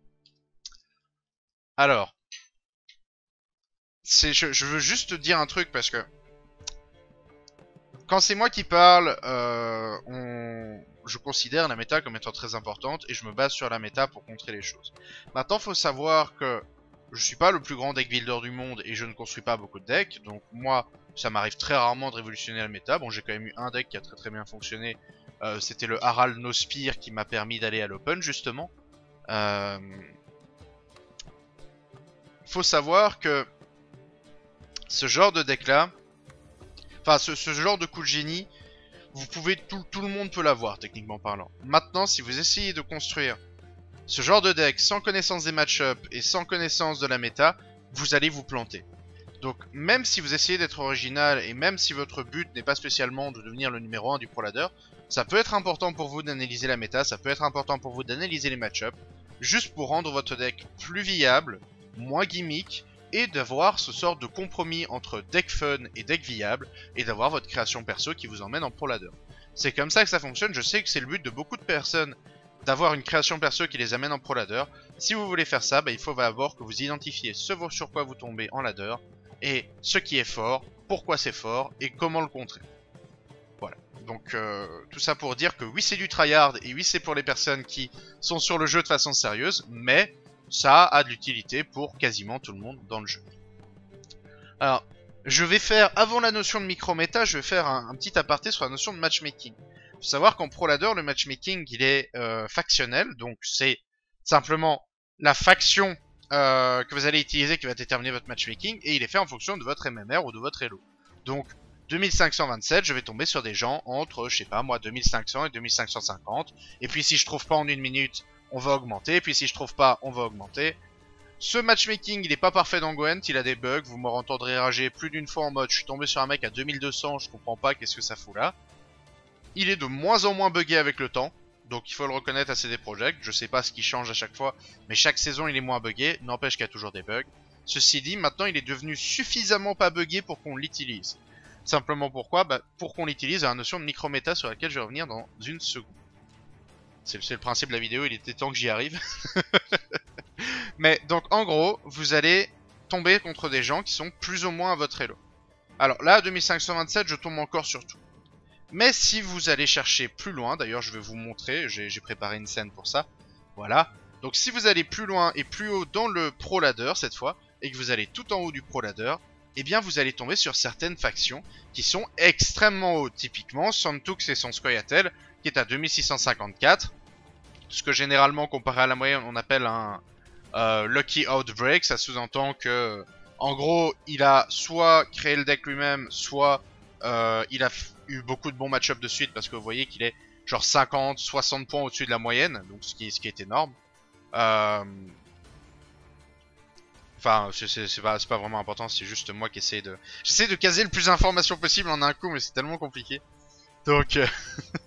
Alors, c'est, je, je veux juste te dire un truc parce que quand c'est moi qui parle, euh, on, je considère la méta comme étant très importante et je me base sur la méta pour contrer les choses. Maintenant, faut savoir que je suis pas le plus grand deck builder du monde et je ne construis pas beaucoup de decks, donc moi, ça m'arrive très rarement de révolutionner la méta. Bon, j'ai quand même eu un deck qui a très très bien fonctionné. Euh, C'était le Harald No Spear qui m'a permis d'aller à l'Open justement. Euh... Faut savoir que ce genre de deck là, enfin ce, ce genre de coup de génie, vous pouvez, tout, tout le monde peut l'avoir techniquement parlant. Maintenant si vous essayez de construire ce genre de deck sans connaissance des match-up et sans connaissance de la méta, vous allez vous planter. Donc même si vous essayez d'être original et même si votre but n'est pas spécialement de devenir le numéro un du Pro Ladder, ça peut être important pour vous d'analyser la méta, ça peut être important pour vous d'analyser les match-up, juste pour rendre votre deck plus viable, moins gimmick, et d'avoir ce sort de compromis entre deck fun et deck viable, et d'avoir votre création perso qui vous emmène en Pro Ladder. C'est comme ça que ça fonctionne, je sais que c'est le but de beaucoup de personnes, d'avoir une création perso qui les amène en Pro Ladder. Si vous voulez faire ça, bah, il faut d'abord que vous identifiez ce sur quoi vous tombez en Ladder, et ce qui est fort, pourquoi c'est fort, et comment le contrer. Voilà, donc euh, tout ça pour dire que oui c'est du tryhard, et oui c'est pour les personnes qui sont sur le jeu de façon sérieuse, mais ça a de l'utilité pour quasiment tout le monde dans le jeu. Alors, je vais faire, avant la notion de micro-méta, je vais faire un, un petit aparté sur la notion de matchmaking. Il faut savoir qu'en Pro Ladder, le matchmaking, il est euh, factionnel, donc c'est simplement la faction euh, que vous allez utiliser qui va déterminer votre matchmaking, et il est fait en fonction de votre M M R ou de votre Elo. Donc, deux mille cinq cent vingt-sept, je vais tomber sur des gens entre, je sais pas moi, deux mille cinq cents et deux mille cinq cent cinquante, et puis si je trouve pas en une minute, on va augmenter, et puis si je trouve pas, on va augmenter. Ce matchmaking, il est pas parfait dans Gwent, il a des bugs, vous m'aurez entendrez rager plus d'une fois en mode je suis tombé sur un mec à deux mille deux cents, je comprends pas, qu'est-ce que ça fout là. Il est de moins en moins buggé avec le temps, donc il faut le reconnaître à C D Projekt, je sais pas ce qui change à chaque fois, mais chaque saison il est moins buggé, n'empêche qu'il y a toujours des bugs. Ceci dit, maintenant il est devenu suffisamment pas buggé pour qu'on l'utilise. Simplement pourquoi bah, pour qu'on l'utilise à la notion de micro-méta sur laquelle je vais revenir dans une seconde. C'est le principe de la vidéo, il était temps que j'y arrive. Mais donc en gros, vous allez tomber contre des gens qui sont plus ou moins à votre elo. Alors là, à deux mille cinq cent vingt-sept, je tombe encore sur tout. Mais si vous allez chercher plus loin, d'ailleurs je vais vous montrer, j'ai préparé une scène pour ça. Voilà. Donc si vous allez plus loin et plus haut dans le Pro Ladder cette fois, et que vous allez tout en haut du Pro Ladder, eh bien vous allez tomber sur certaines factions qui sont extrêmement hautes. Typiquement, Sandtux et son Scoia'tael qui est à deux mille six cent cinquante-quatre. Ce que généralement, comparé à la moyenne, on appelle un euh, Lucky Outbreak. Ça sous-entend que, en gros, il a soit créé le deck lui-même, soit euh, il a eu beaucoup de bons match-up de suite, parce que vous voyez qu'il est genre cinquante, soixante points au-dessus de la moyenne, donc ce qui, ce qui est énorme. Euh... Enfin, c'est pas, pas vraiment important, c'est juste moi qui essaie de... J'essaie de caser le plus d'informations possible en un coup, mais c'est tellement compliqué. Donc... Euh...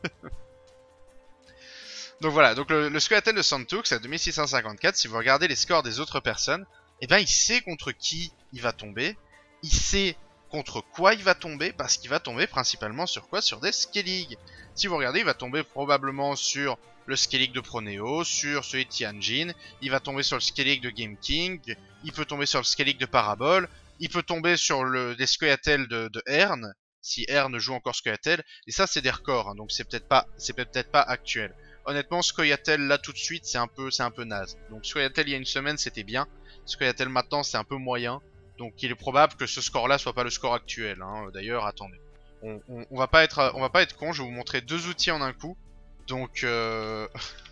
donc voilà, donc le, le Scoia'tael de Sandtux à deux mille six cent cinquante-quatre, si vous regardez les scores des autres personnes, eh ben il sait contre qui il va tomber, il sait contre quoi il va tomber, parce qu'il va tomber principalement sur quoi? Sur des Skellig. Si vous regardez, il va tomber probablement sur le Skellig de Proneo, sur celui de Tianjin, il va tomber sur le Skellig de Game King, il peut tomber sur le Skellig de Parabole, il peut tomber sur le des Scoia'tael de, de Hern, si Hern joue encore Scoia'tael, et ça c'est des records, hein, donc c'est peut-être pas c'est peut-être pas actuel. Honnêtement, Scoia'tael là tout de suite c'est un peu c'est un peu naze. Donc Scoia'tael il y a une semaine c'était bien, Scoia'tael maintenant c'est un peu moyen. Donc il est probable que ce score là soit pas le score actuel, hein. D'ailleurs attendez, on, on, on va pas être on va pas être con, je vais vous montrer deux outils en un coup. Donc euh...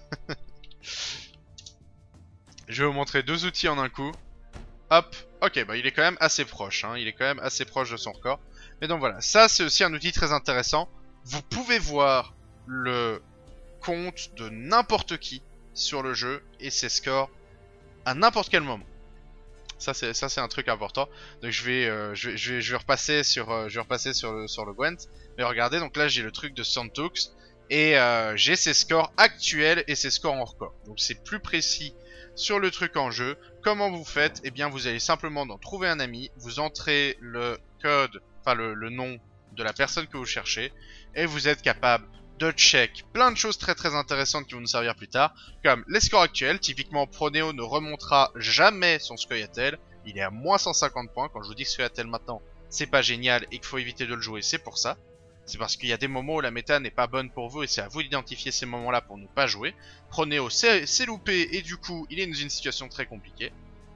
je vais vous montrer deux outils en un coup. Hop, ok, bah il est quand même assez proche, hein. Il est quand même assez proche de son record. Mais donc voilà, ça c'est aussi un outil très intéressant. Vous pouvez voir le compte de n'importe qui sur le jeu et ses scores à n'importe quel moment. Ça c'est ça c'est un truc important. Donc je vais euh, je vais je vais je vais repasser sur euh, je vais repasser sur le sur le Gwent. Mais regardez, donc là j'ai le truc de Sandtux et euh, j'ai ses scores actuels et ses scores en record. Donc c'est plus précis sur le truc en jeu. Comment vous faites? Eh bien vous allez simplement dans trouver un ami, vous entrez le code, enfin le, le nom de la personne que vous cherchez et vous êtes capable de check plein de choses très très intéressantes qui vont nous servir plus tard, comme les scores actuels. Typiquement, Proneo ne remontera jamais son Scoia'tael, il est à moins cent cinquante points. Quand je vous dis que Scoia'tael maintenant c'est pas génial et qu'il faut éviter de le jouer, c'est pour ça. C'est parce qu'il y a des moments où la méta n'est pas bonne pour vous et c'est à vous d'identifier ces moments là pour ne pas jouer. Proneo s'est loupé et du coup il est dans une situation très compliquée.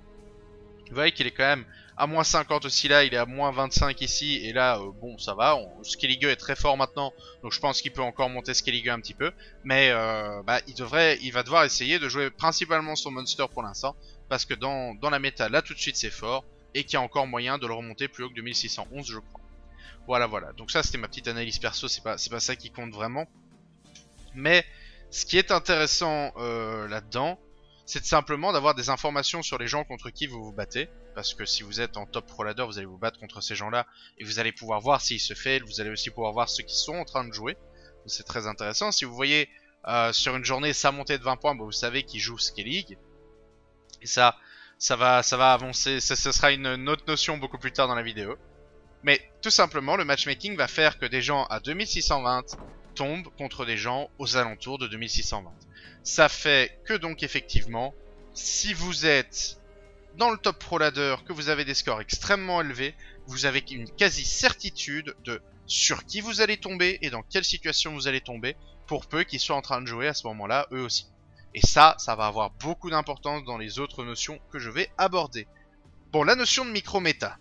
Vous voyez qu'il est quand même à moins cinquante aussi là, il est à moins vingt-cinq ici, et là, euh, bon, ça va, on... Skellige est très fort maintenant, donc je pense qu'il peut encore monter Skellige un petit peu, mais euh, bah, il devrait, il va devoir essayer de jouer principalement son monster pour l'instant, parce que dans, dans la méta, là tout de suite c'est fort, et qu'il y a encore moyen de le remonter plus haut que deux mille six cent onze, je crois. Voilà, voilà, donc ça c'était ma petite analyse perso, c'est pas, c'est pas ça qui compte vraiment, mais ce qui est intéressant euh, là-dedans, c'est simplement d'avoir des informations sur les gens contre qui vous vous battez. Parce que si vous êtes en top pro ladder, vous allez vous battre contre ces gens-là. Et vous allez pouvoir voir s'ils se failent. Vous allez aussi pouvoir voir ceux qui sont en train de jouer. C'est très intéressant. Si vous voyez euh, sur une journée sa montée de vingt points, bah, vous savez qu'il joue Skellig. Et ça, ça va, ça va avancer. Ça, ce sera une, une autre notion beaucoup plus tard dans la vidéo. Mais tout simplement, le matchmaking va faire que des gens à deux mille six cent vingt tombent contre des gens aux alentours de deux mille six cent vingt. Ça fait que donc effectivement, si vous êtes dans le top pro ladder, que vous avez des scores extrêmement élevés, vous avez une quasi certitude de sur qui vous allez tomber et dans quelle situation vous allez tomber, pour peu qu'ils soient en train de jouer à ce moment-là eux aussi. Et ça, ça va avoir beaucoup d'importance dans les autres notions que je vais aborder. Bon, la notion de micro-méta,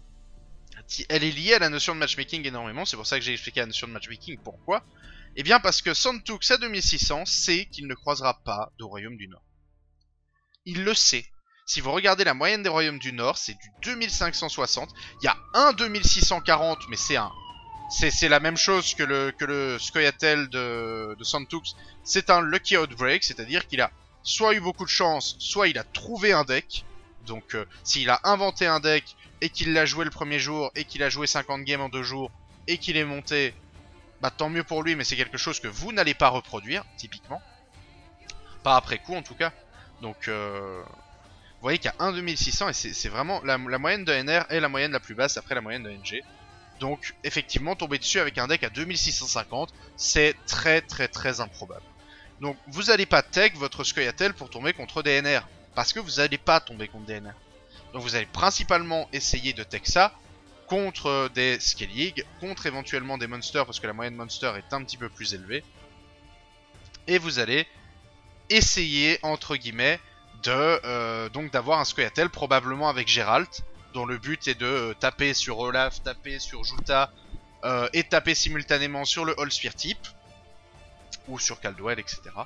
elle est liée à la notion de matchmaking énormément, c'est pour ça que j'ai expliqué la notion de matchmaking. Pourquoi? Eh bien parce que Sandtux à deux mille six cents sait qu'il ne croisera pas de Royaume du Nord. Il le sait. Si vous regardez la moyenne des Royaumes du Nord, c'est du deux mille cinq cent soixante. Il y a un deux mille six cent quarante, mais c'est un... C'est la même chose que le, que le Scoia'tael de, de Sandtux. C'est un Lucky Outbreak, c'est-à-dire qu'il a soit eu beaucoup de chance, soit il a trouvé un deck. Donc euh, s'il a inventé un deck et qu'il l'a joué le premier jour, et qu'il a joué cinquante games en deux jours, et qu'il est monté... Bah tant mieux pour lui, mais c'est quelque chose que vous n'allez pas reproduire, typiquement. Pas après coup, en tout cas. Donc, euh... vous voyez qu'il y a un deux mille six cents, et c'est vraiment... La, la moyenne de N R est la moyenne la plus basse après la moyenne de N G. Donc, effectivement, tomber dessus avec un deck à deux mille six cent cinquante, c'est très très très improbable. Donc, vous n'allez pas tech votre Scoia'tael pour tomber contre des N R. Parce que vous n'allez pas tomber contre des N R. Donc, vous allez principalement essayer de tech ça contre des Skellig, contre éventuellement des monsters, parce que la moyenne monster est un petit peu plus élevée. Et vous allez essayer, entre guillemets, de euh, donc d'avoir un Scoia'tael, probablement avec Geralt, dont le but est de euh, taper sur Olaf, taper sur Juta, euh, et taper simultanément sur le Allsphere type, ou sur Caldwell, et cetera.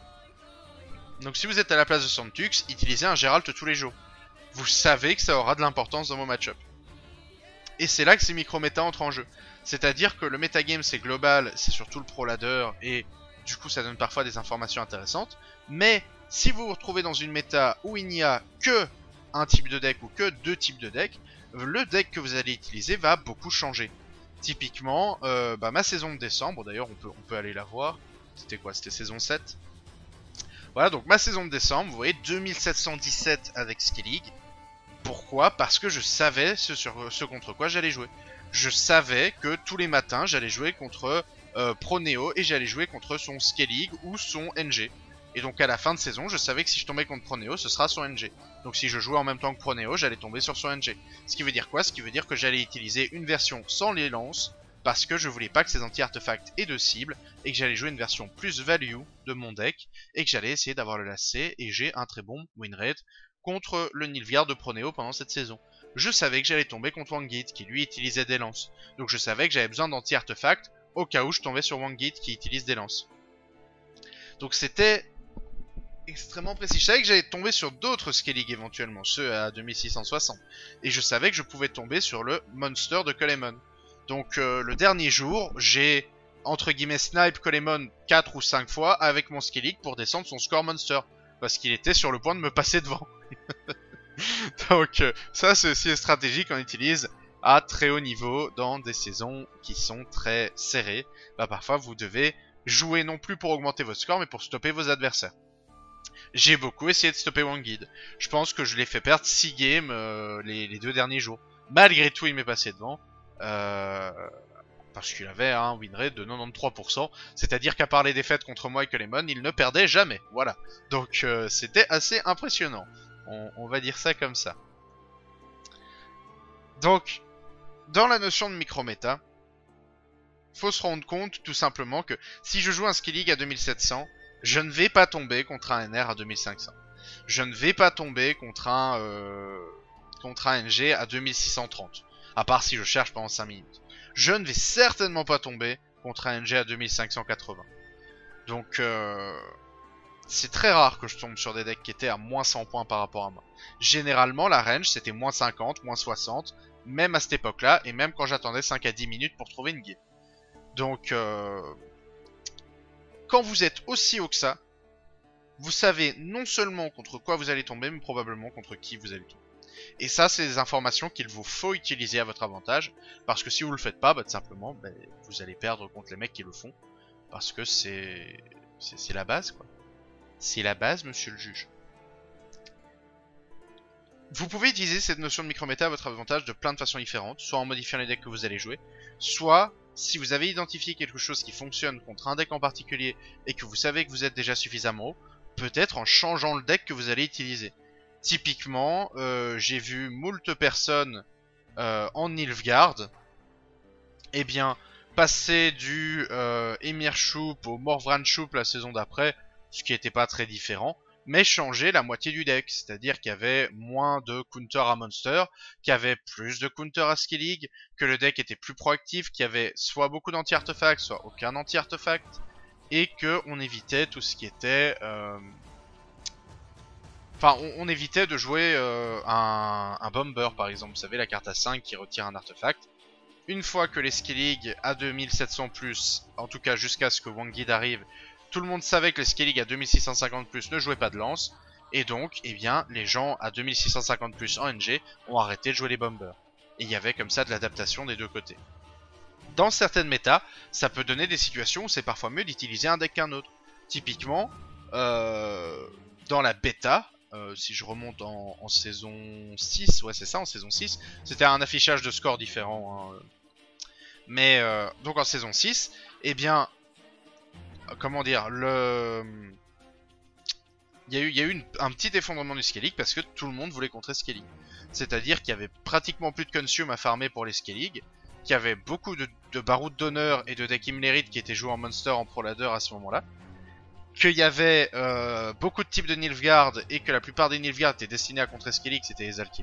Donc si vous êtes à la place de Santux, utilisez un Geralt tous les jours. Vous savez que ça aura de l'importance dans vos match-up. Et c'est là que ces micro-méta entrent en jeu. C'est-à-dire que le metagame c'est global, c'est surtout le pro ladder, et du coup ça donne parfois des informations intéressantes. Mais si vous vous retrouvez dans une méta où il n'y a que un type de deck ou que deux types de deck, le deck que vous allez utiliser va beaucoup changer. Typiquement, euh, bah, ma saison de décembre, d'ailleurs on peut, on peut aller la voir. C'était quoi? C'était saison sept. Voilà, donc ma saison de décembre, vous voyez, deux mille sept cent dix-sept avec Skellig. Pourquoi? Parce que je savais ce, sur, ce contre quoi j'allais jouer. Je savais que tous les matins, j'allais jouer contre euh, Proneo et j'allais jouer contre son Skellig ou son N G. Et donc à la fin de saison, je savais que si je tombais contre Proneo, ce sera son N G. Donc si je jouais en même temps que Proneo, j'allais tomber sur son N G. Ce qui veut dire quoi? Ce qui veut dire que j'allais utiliser une version sans les lances, parce que je voulais pas que ces anti-artefacts aient de cible, et que j'allais jouer une version plus value de mon deck, et que j'allais essayer d'avoir le lacet, et j'ai un très bon win rate contre le Nilfgaard de Proneo pendant cette saison. Je savais que j'allais tomber contre Wangit, qui lui utilisait des lances. Donc je savais que j'avais besoin d'anti-artefacts, au cas où je tombais sur Wangit qui utilise des lances. Donc c'était extrêmement précis. Je savais que j'allais tomber sur d'autres Skellig éventuellement, ceux à deux mille six cent soixante. Et je savais que je pouvais tomber sur le Monster de Colemon. Donc euh, le dernier jour, j'ai entre guillemets snipe Colemon quatre ou cinq fois avec mon Skellig pour descendre son score Monster. Parce qu'il était sur le point de me passer devant. Donc euh, ça c'est aussi une stratégie qu'on utilise à très haut niveau dans des saisons qui sont très serrées. Bah, parfois vous devez jouer non plus pour augmenter votre score mais pour stopper vos adversaires. J'ai beaucoup essayé de stopper Wangid. Je pense que je l'ai fait perdre six games euh, les, les deux derniers jours. Malgré tout il m'est passé devant. Euh, parce qu'il avait un win rate de quatre-vingt-treize pour cent. C'est-à-dire qu'à part les défaites contre moi et Colemon, il ne perdait jamais. Voilà. Donc euh, c'était assez impressionnant. On, on va dire ça comme ça. Donc, dans la notion de micro-méta, faut se rendre compte tout simplement que si je joue un Skellig à deux mille sept cents, je ne vais pas tomber contre un N R à deux mille cinq cents. Je ne vais pas tomber contre un, euh, contre un N G à deux mille six cent trente. À part si je cherche pendant cinq minutes. Je ne vais certainement pas tomber contre un N G à deux mille cinq cent quatre-vingts. Donc, euh, c'est très rare que je tombe sur des decks qui étaient à moins cent points par rapport à moi. Généralement, la range, c'était moins cinquante, moins soixante, même à cette époque-là, et même quand j'attendais cinq à dix minutes pour trouver une game. Donc, euh, quand vous êtes aussi haut que ça, vous savez non seulement contre quoi vous allez tomber, mais probablement contre qui vous allez tomber. Et ça, c'est des informations qu'il vous faut utiliser à votre avantage, parce que si vous le faites pas, bah, tout simplement, bah, vous allez perdre contre les mecs qui le font, parce que c'est c'est la base, quoi. C'est la base, monsieur le juge. Vous pouvez utiliser cette notion de micro-méta à votre avantage de plein de façons différentes, soit en modifiant les decks que vous allez jouer, soit si vous avez identifié quelque chose qui fonctionne contre un deck en particulier et que vous savez que vous êtes déjà suffisamment haut, peut-être en changeant le deck que vous allez utiliser. Typiquement, euh, j'ai vu moult personnes euh, en Nilfgaard, eh bien, passer du euh, Emir Shup au Morvran Shup la saison d'après, ce qui n'était pas très différent, mais changer la moitié du deck, c'est-à-dire qu'il y avait moins de counter à Monster, qu'il y avait plus de counter à Skellig, que le deck était plus proactif, qu'il y avait soit beaucoup d'anti-artefacts, soit aucun anti-artefact, et qu'on évitait tout ce qui était... Euh... Enfin, on, on évitait de jouer euh, un, un Bomber par exemple, vous savez la carte à cinq qui retire un artefact. Une fois que les Skellig à deux mille sept cents plus, en tout cas jusqu'à ce que Wangid arrive, tout le monde savait que les Skellig à deux mille six cent cinquante plus ne jouaient pas de lance. Et donc, eh bien, les gens à deux mille six cent cinquante plus en N G ont arrêté de jouer les Bombers. Et il y avait comme ça de l'adaptation des deux côtés. Dans certaines méta, ça peut donner des situations où c'est parfois mieux d'utiliser un deck qu'un autre. Typiquement, euh, dans la bêta, euh, si je remonte en, en saison six, ouais c'est ça, en saison six, c'était un affichage de score différent. Hein. Mais, euh, donc en saison six, eh bien, comment dire, le... Il y a eu, il y a eu une, un petit effondrement du Skellig parce que tout le monde voulait contrer Skellig. C'est-à-dire qu'il y avait pratiquement plus de consume à farmer pour les Skellig, qu'il y avait beaucoup de, de baroud d'honneur et de deck Imlerite qui étaient joués en Monster en Pro Ladder à ce moment-là, qu'il y avait euh, beaucoup de types de Nilfgaard et que la plupart des Nilfgaard étaient destinés à contrer Skellig, c'était les alchimies.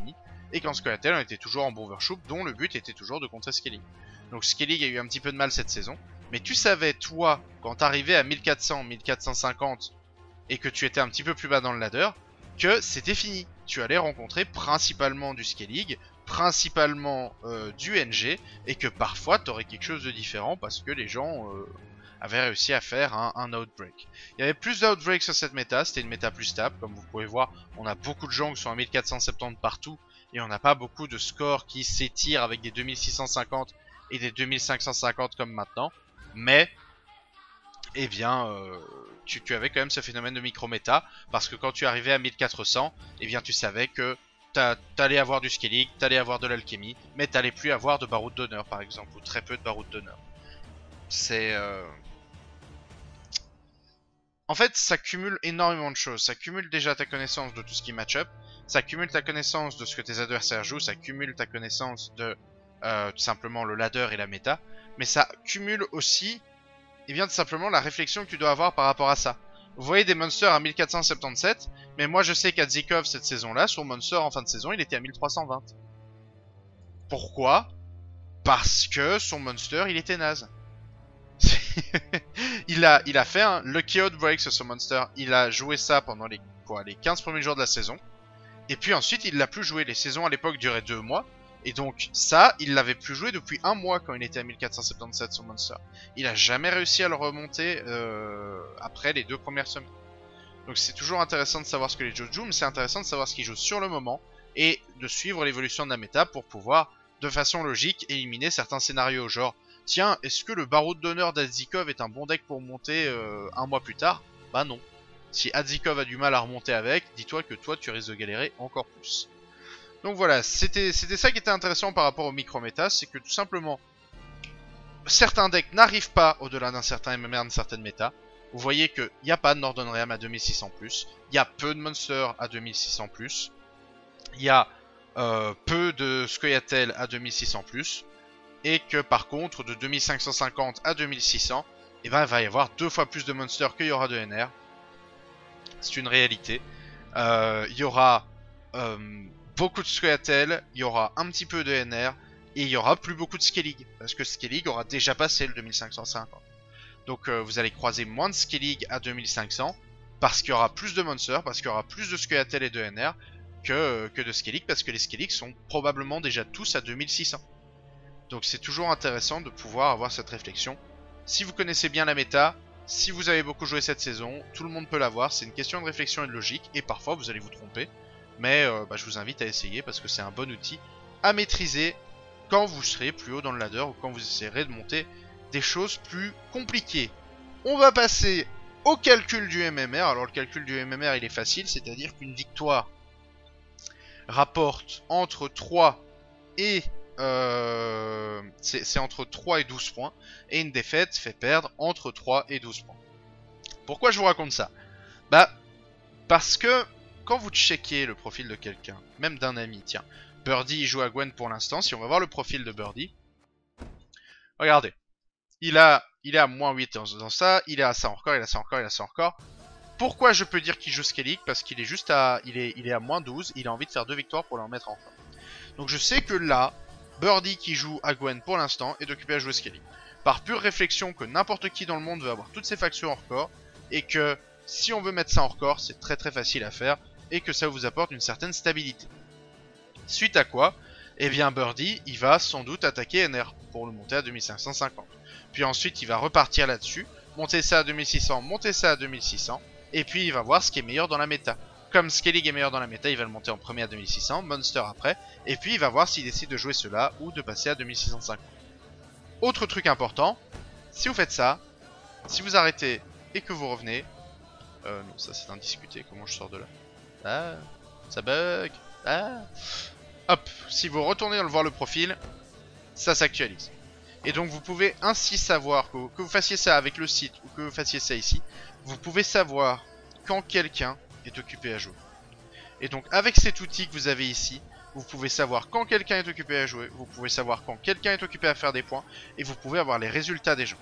et qu'en Scoia'tael on était toujours en Overshoot, dont le but était toujours de contrer Skellig. Donc Skellig a eu un petit peu de mal cette saison, mais tu savais toi, quand t'arrivais à mille quatre cents, mille quatre cent cinquante, et que tu étais un petit peu plus bas dans le ladder, que c'était fini. Tu allais rencontrer principalement du Skellig, principalement euh, du N G, et que parfois tu aurais quelque chose de différent parce que les gens euh, avaient réussi à faire un, un outbreak. Il y avait plus d'outbreaks sur cette méta, c'était une méta plus stable, comme vous pouvez voir, on a beaucoup de gens qui sont à mille quatre cent soixante-dix partout, et on n'a pas beaucoup de scores qui s'étirent avec des deux mille six cent cinquante et des deux mille cinq cent cinquante comme maintenant, mais eh bien euh, tu, tu avais quand même ce phénomène de micro-méta, parce que quand tu arrivais à mille quatre cents, eh bien tu savais que t'allais avoir du Skellig, t'allais avoir de l'alchimie, mais t'allais plus avoir de baroud d'honneur par exemple, ou très peu de baroud d'honneur. C'est... Euh... En fait, ça cumule énormément de choses. Ça cumule déjà ta connaissance de tout ce qui match-up, ça cumule ta connaissance de ce que tes adversaires jouent, ça cumule ta connaissance de euh, tout simplement le ladder et la méta, mais ça cumule aussi, eh bien, tout simplement la réflexion que tu dois avoir par rapport à ça. Vous voyez des monsters à mille quatre cent soixante-dix-sept, mais moi je sais qu'à Zikov cette saison-là, son monster en fin de saison, il était à mille trois cent vingt. Pourquoi? Parce que son monster, il était naze. il, a, il a fait un lucky outbreak sur son monster, il a joué ça pendant les, quoi, les quinze premiers jours de la saison, et puis ensuite il l'a plus joué. Les saisons à l'époque duraient deux mois, et donc ça, il l'avait plus joué depuis un mois quand il était à mille quatre cent soixante-dix-sept son monster. Il a jamais réussi à le remonter euh, après les deux premières semaines. Donc c'est toujours intéressant de savoir ce que les Joe jouent, mais c'est intéressant de savoir ce qu'ils jouent sur le moment, et de suivre l'évolution de la méta pour pouvoir, de façon logique, éliminer certains scénarios, genre tiens, est-ce que le baroud d'honneur d'Adzikov est un bon deck pour monter euh, un mois plus tard? Bah non. Si Adzikov a du mal à remonter avec, dis-toi que toi tu risques de galérer encore plus. Donc voilà, c'était ça qui était intéressant par rapport au micro-méta, c'est que tout simplement, certains decks n'arrivent pas au-delà d'un certain M M R, d'une certaine méta. Vous voyez qu'il n'y a pas de Northern à deux mille six cents plus, il y a peu de monsters à deux mille six cents plus, il y a euh, peu de Scoia'tael à deux mille six cents plus, et que par contre, de deux mille cinq cent cinquante à deux mille six cents, eh ben, il va y avoir deux fois plus de monsters qu'il y aura de N R. C'est une réalité. Euh, il y aura euh, beaucoup de Scoia'tael, il y aura un petit peu de N R, et il y aura plus beaucoup de Skellig, parce que Skellig aura déjà passé le deux mille cinq cent cinquante. Donc euh, vous allez croiser moins de Skellig à deux mille cinq cents, parce qu'il y aura plus de monsters, parce qu'il y aura plus de Scoia'tael et de N R que, que de Skellig, parce que les Skellig sont probablement déjà tous à deux mille six cents. Donc c'est toujours intéressant de pouvoir avoir cette réflexion. Si vous connaissez bien la méta, si vous avez beaucoup joué cette saison, tout le monde peut l'avoir, c'est une question de réflexion et de logique, et parfois vous allez vous tromper. Mais euh, bah, je vous invite à essayer parce que c'est un bon outil à maîtriser quand vous serez plus haut dans le ladder ou quand vous essayerez de monter des choses plus compliquées. On va passer au calcul du M M R. Alors le calcul du M M R il est facile, c'est-à-dire qu'une victoire rapporte entre trois et... Euh, c'est entre trois et douze points, et une défaite fait perdre entre trois et douze points. Pourquoi je vous raconte ça? Bah, parce que quand vous checkez le profil de quelqu'un, même d'un ami, tiens, Birdie il joue à Gwen pour l'instant, si on va voir le profil de Birdie, regardez, il, a, il est à moins huit dans, dans ça, il est à ça encore, il a ça encore, il a ça encore. Pourquoi je peux dire qu'il joue Skellig? Parce qu'il est juste à, il est, il est à moins douze, il a envie de faire deux victoires pour le remettre en forme. Donc je sais que là, Birdie qui joue à Gwen pour l'instant est occupé à jouer Skellig. Par pure réflexion que n'importe qui dans le monde veut avoir toutes ses factions hors corps, et que si on veut mettre ça hors corps, c'est très très facile à faire, et que ça vous apporte une certaine stabilité. Suite à quoi, eh bien Birdie, il va sans doute attaquer N R pour le monter à deux mille cinq cent cinquante. Puis ensuite il va repartir là-dessus, monter ça à deux mille six cents, monter ça à deux mille six cents, et puis il va voir ce qui est meilleur dans la méta. Comme Skellig est meilleur dans la méta, il va le monter en premier à deux mille six cents, Monster après, et puis il va voir s'il décide de jouer cela ou de passer à deux mille six cent cinquante. Autre truc important, si vous faites ça, si vous arrêtez et que vous revenez... Euh, non, ça c'est indiscuté, comment je sors de là? Ah, ça bug. Ah. Hop, si vous retournez voir le profil, ça s'actualise. Et donc vous pouvez ainsi savoir, que vous, que vous fassiez ça avec le site ou que vous fassiez ça ici, vous pouvez savoir quand quelqu'un est occupé à jouer. Et donc avec cet outil que vous avez ici, vous pouvez savoir quand quelqu'un est occupé à jouer, vous pouvez savoir quand quelqu'un est occupé à faire des points, et vous pouvez avoir les résultats des gens.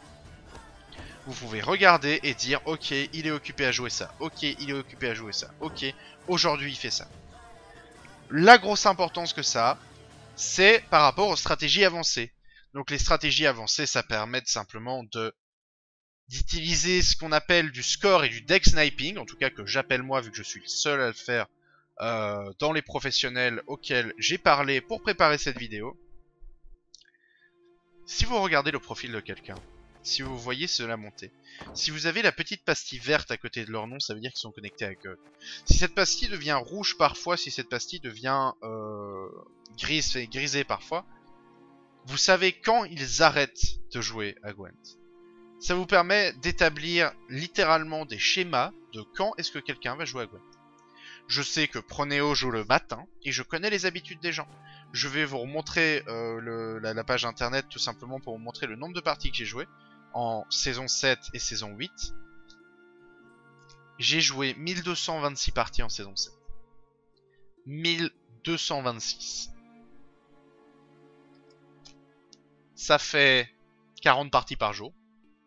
Vous pouvez regarder et dire ok, il est occupé à jouer ça, ok, il est occupé à jouer ça, ok, aujourd'hui il fait ça. La grosse importance que ça a, c'est par rapport aux stratégies avancées. Donc les stratégies avancées, ça permet simplement de d'utiliser ce qu'on appelle du score et du deck sniping, en tout cas que j'appelle moi vu que je suis le seul à le faire euh, dans les professionnels auxquels j'ai parlé pour préparer cette vidéo. Si vous regardez le profil de quelqu'un, si vous voyez cela monter, si vous avez la petite pastille verte à côté de leur nom, ça veut dire qu'ils sont connectés à God. Si cette pastille devient rouge parfois, si cette pastille devient euh, grise et grisée parfois, vous savez quand ils arrêtent de jouer à Gwent. Ça vous permet d'établir littéralement des schémas de quand est-ce que quelqu'un va jouer à Gwent. Je sais que Proneo joue le matin et je connais les habitudes des gens. Je vais vous remontrer euh, le, la, la page internet tout simplement pour vous montrer le nombre de parties que j'ai joué en saison sept et saison huit. J'ai joué mille deux cent vingt-six parties en saison sept. mille deux cent vingt-six. Ça fait quarante parties par jour.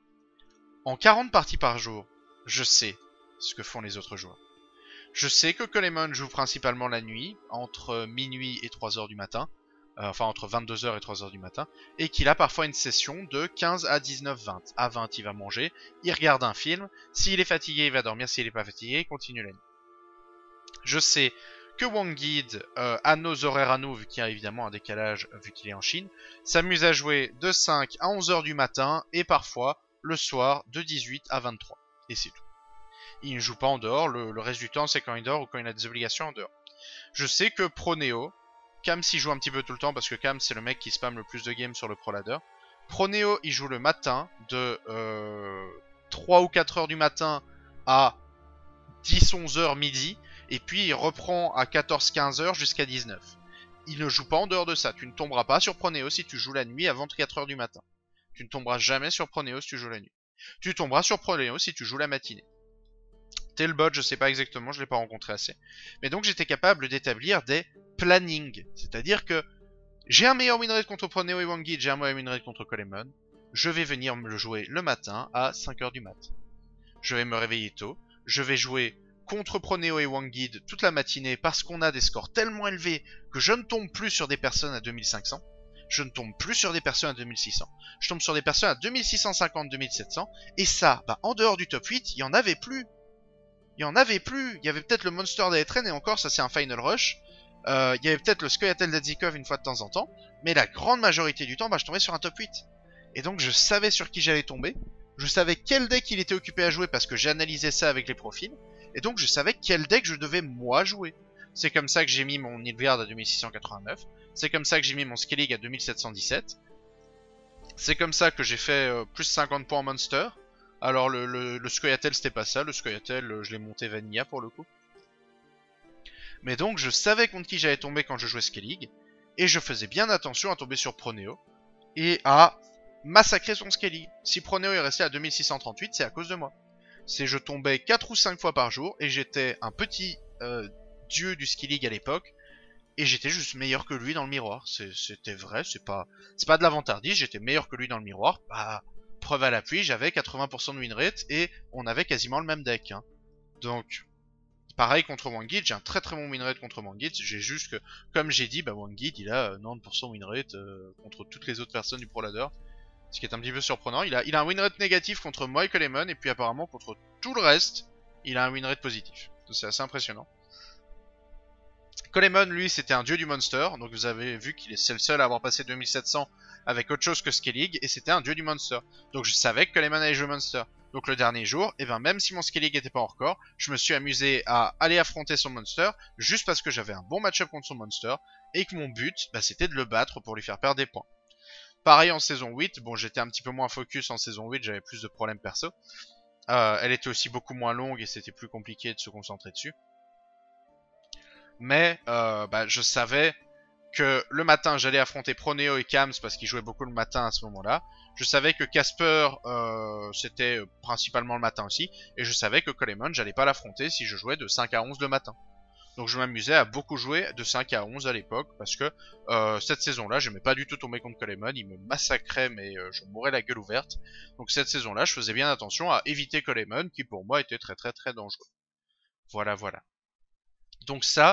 En quarante parties par jour, je sais ce que font les autres joueurs. Je sais que Coleman joue principalement la nuit, entre minuit et trois heures du matin, euh, enfin entre vingt-deux heures et trois heures du matin, et qu'il a parfois une session de quinze à dix-neuf vingt. À vingt, il va manger, il regarde un film, s'il est fatigué, il va dormir, s'il n'est pas fatigué, il continue la nuit. Je sais que Wangid, euh, à nos horaires à nous, vu qu'il y a évidemment un décalage, vu qu'il est en Chine, s'amuse à jouer de cinq à onze heures du matin, et parfois le soir de dix-huit à vingt-trois. Et c'est tout. Il ne joue pas en dehors, le, le reste du temps c'est quand il dort ou quand il a des obligations en dehors. Je sais que Proneo, Kams il joue un petit peu tout le temps parce que Kams c'est le mec qui spam le plus de games sur le Pro Ladder. Proneo il joue le matin de euh, trois ou quatre heures du matin à dix onze heures midi et puis il reprend à quatorze quinze heures jusqu'à dix-neuf. Il ne joue pas en dehors de ça, tu ne tomberas pas sur Proneo si tu joues la nuit avant quatre heures du matin. Tu ne tomberas jamais sur Proneo si tu joues la nuit. Tu tomberas sur Proneo si tu joues la matinée. Telbot, je sais pas exactement, je l'ai pas rencontré assez. Mais donc j'étais capable d'établir des plannings. C'est-à-dire que j'ai un meilleur winrate contre Proneo et Wangid, j'ai un meilleur winrate contre Coleman. Je vais venir me le jouer le matin à cinq heures du mat. Je vais me réveiller tôt. Je vais jouer contre Proneo et Wangid toute la matinée parce qu'on a des scores tellement élevés que je ne tombe plus sur des personnes à deux mille cinq cents. Je ne tombe plus sur des personnes à deux mille six cents. Je tombe sur des personnes à deux mille six cent cinquante, deux mille sept cents. Et ça, bah, en dehors du top huit, il y en avait plus. Il y en avait plus. Il y avait peut-être le Monster d'Aetren et encore, ça c'est un Final Rush. Euh, il y avait peut-être le Skoyatel d'Adzikov une fois de temps en temps. Mais la grande majorité du temps, bah, je tombais sur un top huit. Et donc je savais sur qui j'allais tomber. Je savais quel deck il était occupé à jouer parce que j'analysais ça avec les profils. Et donc je savais quel deck je devais moi jouer. C'est comme ça que j'ai mis mon Nilfgaard à deux mille six cent quatre-vingt-neuf. C'est comme ça que j'ai mis mon Skellig à deux mille sept cent dix-sept. C'est comme ça que j'ai fait euh, plus cinquante points en Monster. Alors le, le, le Skoyatel c'était pas ça, le Skoyatel euh, je l'ai monté Vanilla pour le coup. Mais donc je savais contre qui j'allais tomber quand je jouais Skellig. Et je faisais bien attention à tomber sur Proneo. Et à massacrer son Skellig. Si Proneo est resté à deux mille six cent trente-huit, c'est à cause de moi. C'est je tombais quatre ou cinq fois par jour et j'étais un petit euh, dieu du Skellig à l'époque. Et j'étais juste meilleur que lui dans le miroir. C'était vrai, c'est pas c'est pas de la vantardise, j'étais meilleur que lui dans le miroir. Bah, preuve à l'appui, j'avais quatre-vingts pour cent de win rate et on avait quasiment le même deck. Hein. Donc, pareil contre Wangid, j'ai un très très bon win rate contre Wangid. J'ai juste que, comme j'ai dit, bah Wangid il a quatre-vingt-dix pour cent win rate euh, contre toutes les autres personnes du Pro Ladder. Ce qui est un petit peu surprenant. Il a, il a un win rate négatif contre moi et Coleman et puis apparemment contre tout le reste, il a un win rate positif. C'est assez impressionnant. Coleman, lui, c'était un dieu du Monster, donc vous avez vu qu'il est le seul à avoir passé deux mille sept cents avec autre chose que Skellig, et c'était un dieu du Monster. Donc je savais que Coleman allait jouer Monster. Donc le dernier jour, et ben même si mon Skellig était pas en record, je me suis amusé à aller affronter son Monster, juste parce que j'avais un bon match-up contre son Monster, et que mon but, bah, c'était de le battre pour lui faire perdre des points. Pareil en saison huit, bon j'étais un petit peu moins focus en saison huit, j'avais plus de problèmes perso. Euh, elle était aussi beaucoup moins longue et c'était plus compliqué de se concentrer dessus. Mais euh, bah, je savais que le matin j'allais affronter Proneo et Kams parce qu'ils jouaient beaucoup le matin à ce moment-là. Je savais que Casper euh, c'était principalement le matin aussi. Et je savais que Coleman j'allais pas l'affronter si je jouais de cinq à onze le matin. Donc je m'amusais à beaucoup jouer de cinq à onze à l'époque parce que euh, cette saison-là, j'aimais pas du tout tomber contre Coleman, il me massacrait mais euh, je mourais la gueule ouverte. Donc cette saison-là, je faisais bien attention à éviter Coleman qui pour moi était très très très dangereux. Voilà, voilà. Donc ça,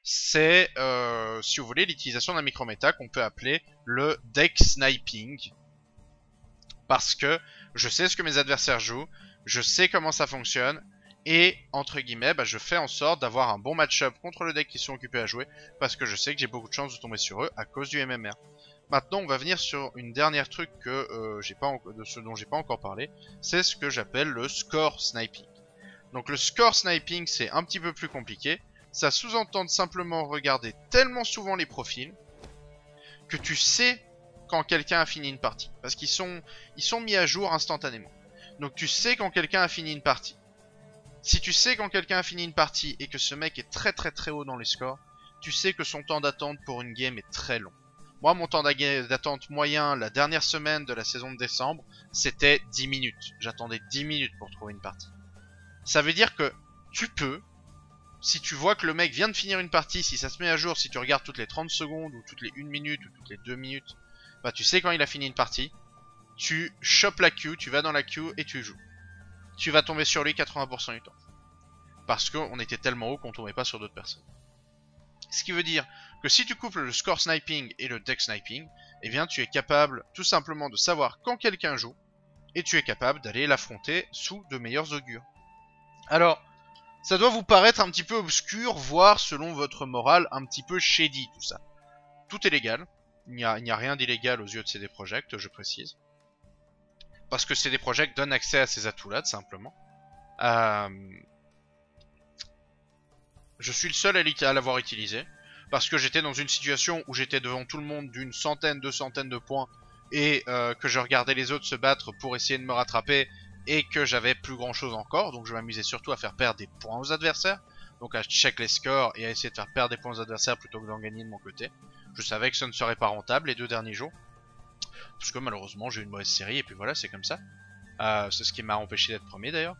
c'est, euh, si vous voulez, l'utilisation d'un micro-méta qu'on peut appeler le deck sniping. Parce que je sais ce que mes adversaires jouent, je sais comment ça fonctionne, et entre guillemets, bah, je fais en sorte d'avoir un bon match-up contre le deck qui sont occupés à jouer, parce que je sais que j'ai beaucoup de chances de tomber sur eux à cause du M M R. Maintenant, on va venir sur une dernière truc que euh, j'ai pas de ce dont j'ai pas encore parlé, c'est ce que j'appelle le score sniping. Donc le score sniping, c'est un petit peu plus compliqué. Ça sous-entend de simplement regarder tellement souvent les profils que tu sais quand quelqu'un a fini une partie, parce qu'ils sont ils sont mis à jour instantanément. Donc tu sais quand quelqu'un a fini une partie. Si tu sais quand quelqu'un a fini une partie et que ce mec est très très très haut dans les scores, tu sais que son temps d'attente pour une game est très long. Moi, mon temps d'attente moyen la dernière semaine de la saison de décembre, c'était dix minutes. J'attendais dix minutes pour trouver une partie. Ça veut dire que tu peux, si tu vois que le mec vient de finir une partie, si ça se met à jour, si tu regardes toutes les trente secondes, ou toutes les une minute, ou toutes les deux minutes, bah tu sais quand il a fini une partie, tu chopes la queue, tu vas dans la queue et tu joues. Tu vas tomber sur lui quatre-vingts pour cent du temps. Parce qu'on était tellement haut qu'on tombait pas sur d'autres personnes. Ce qui veut dire que si tu couples le score sniping et le deck sniping, eh bien tu es capable tout simplement de savoir quand quelqu'un joue, et tu es capable d'aller l'affronter sous de meilleurs augures. Alors, ça doit vous paraître un petit peu obscur, voire selon votre morale un petit peu shady tout ça. Tout est légal, il n'y a, a rien d'illégal aux yeux de C D Projekt, je précise. Parce que C D Projekt donne accès à ces atouts-là, tout simplement. Euh... Je suis le seul à l'avoir utilisé. Parce que j'étais dans une situation où j'étais devant tout le monde d'une centaine, deux centaines de points. Et euh, que je regardais les autres se battre pour essayer de me rattraper. Et que j'avais plus grand chose encore. Donc je m'amusais surtout à faire perdre des points aux adversaires. Donc à check les scores et à essayer de faire perdre des points aux adversaires plutôt que d'en gagner de mon côté. Je savais que ça ne serait pas rentable les deux derniers jours. Parce que malheureusement j'ai eu une mauvaise série et puis voilà, c'est comme ça. Euh, c'est ce qui m'a empêché d'être premier d'ailleurs.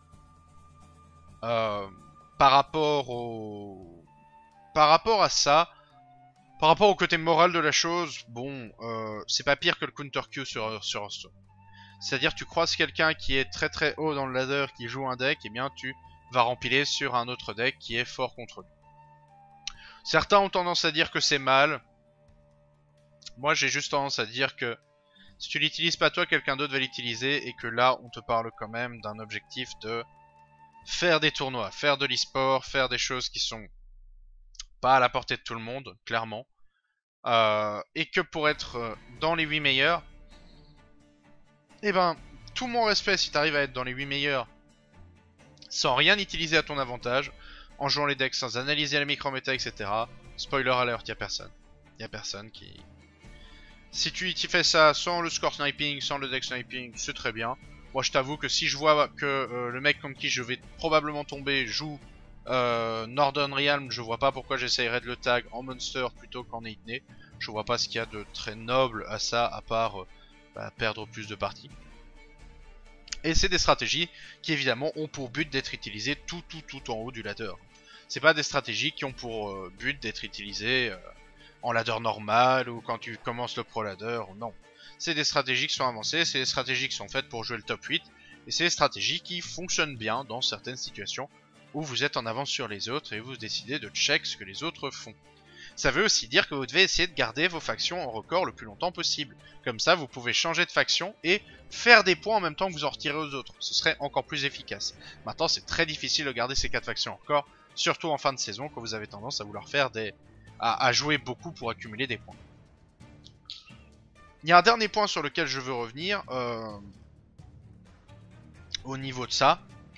Euh, par rapport au... Par rapport à ça, par rapport au côté moral de la chose, bon, euh, c'est pas pire que le counter Q sur, sur Hearthstone. C'est-à-dire tu croises quelqu'un qui est très très haut dans le ladder, qui joue un deck, et bien tu vas rempiler sur un autre deck qui est fort contre lui. Certains ont tendance à dire que c'est mal. Moi j'ai juste tendance à dire que si tu l'utilises pas toi, quelqu'un d'autre va l'utiliser, et que là on te parle quand même d'un objectif de faire des tournois, faire de l'e-sport, faire des choses qui sont pas à la portée de tout le monde, clairement. Euh, et que pour être dans les huit meilleurs, eh ben, tout mon respect si t'arrives à être dans les huit meilleurs sans rien utiliser à ton avantage, en jouant les decks sans analyser la micro-méta, et cetera. Spoiler alert, y'a personne. Y'a personne qui... Si tu fais ça sans le score sniping, sans le deck sniping, c'est très bien. Moi je t'avoue que si je vois que euh, le mec comme qui je vais probablement tomber joue Euh, Northern Realm, je vois pas pourquoi j'essayerais de le tag en Monster plutôt qu'en Eitne. Je vois pas ce qu'il y a de très noble à ça, à part euh, bah, perdre plus de parties. Et c'est des stratégies qui évidemment ont pour but d'être utilisées tout tout tout en haut du ladder. C'est pas des stratégies qui ont pour euh, but d'être utilisées euh, en ladder normal ou quand tu commences le pro ladder, non. C'est des stratégies qui sont avancées, c'est des stratégies qui sont faites pour jouer le top huit, et c'est des stratégies qui fonctionnent bien dans certaines situations où vous êtes en avance sur les autres et vous décidez de check ce que les autres font. Ça veut aussi dire que vous devez essayer de garder vos factions en record le plus longtemps possible. Comme ça, vous pouvez changer de faction et faire des points en même temps que vous en retirez aux autres. Ce serait encore plus efficace. Maintenant, c'est très difficile de garder ces quatre factions en record, surtout en fin de saison quand vous avez tendance à vouloir faire des... à, à jouer beaucoup pour accumuler des points. Il y a un dernier point sur lequel je veux revenir euh... au niveau de ça.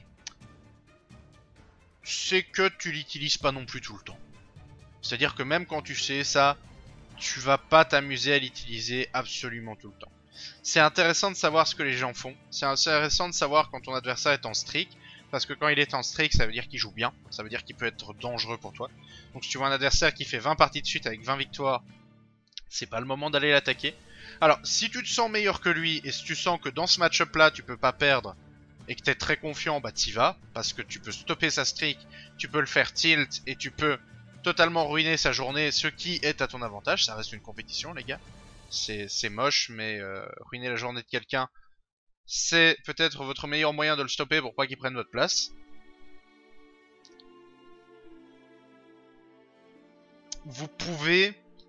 C'est que tu l'utilises pas non plus tout le temps. C'est-à-dire que même quand tu sais ça, tu vas pas t'amuser à l'utiliser absolument tout le temps. C'est intéressant de savoir ce que les gens font. C'est intéressant de savoir quand ton adversaire est en streak. Parce que quand il est en streak, ça veut dire qu'il joue bien. Ça veut dire qu'il peut être dangereux pour toi. Donc si tu vois un adversaire qui fait vingt parties de suite avec vingt victoires, c'est pas le moment d'aller l'attaquer. Alors, si tu te sens meilleur que lui, et si tu sens que dans ce match-up là, tu peux pas perdre, et que t'es très confiant, bah t'y vas, parce que tu peux stopper sa streak, tu peux le faire tilt, et tu peux totalement ruiner sa journée, ce qui est à ton avantage. Ça reste une compétition, les gars. C'est moche, mais euh, ruiner la journée de quelqu'un, c'est peut-être votre meilleur moyen de le stopper pour pas qu'il prenne votre place. vous pouvez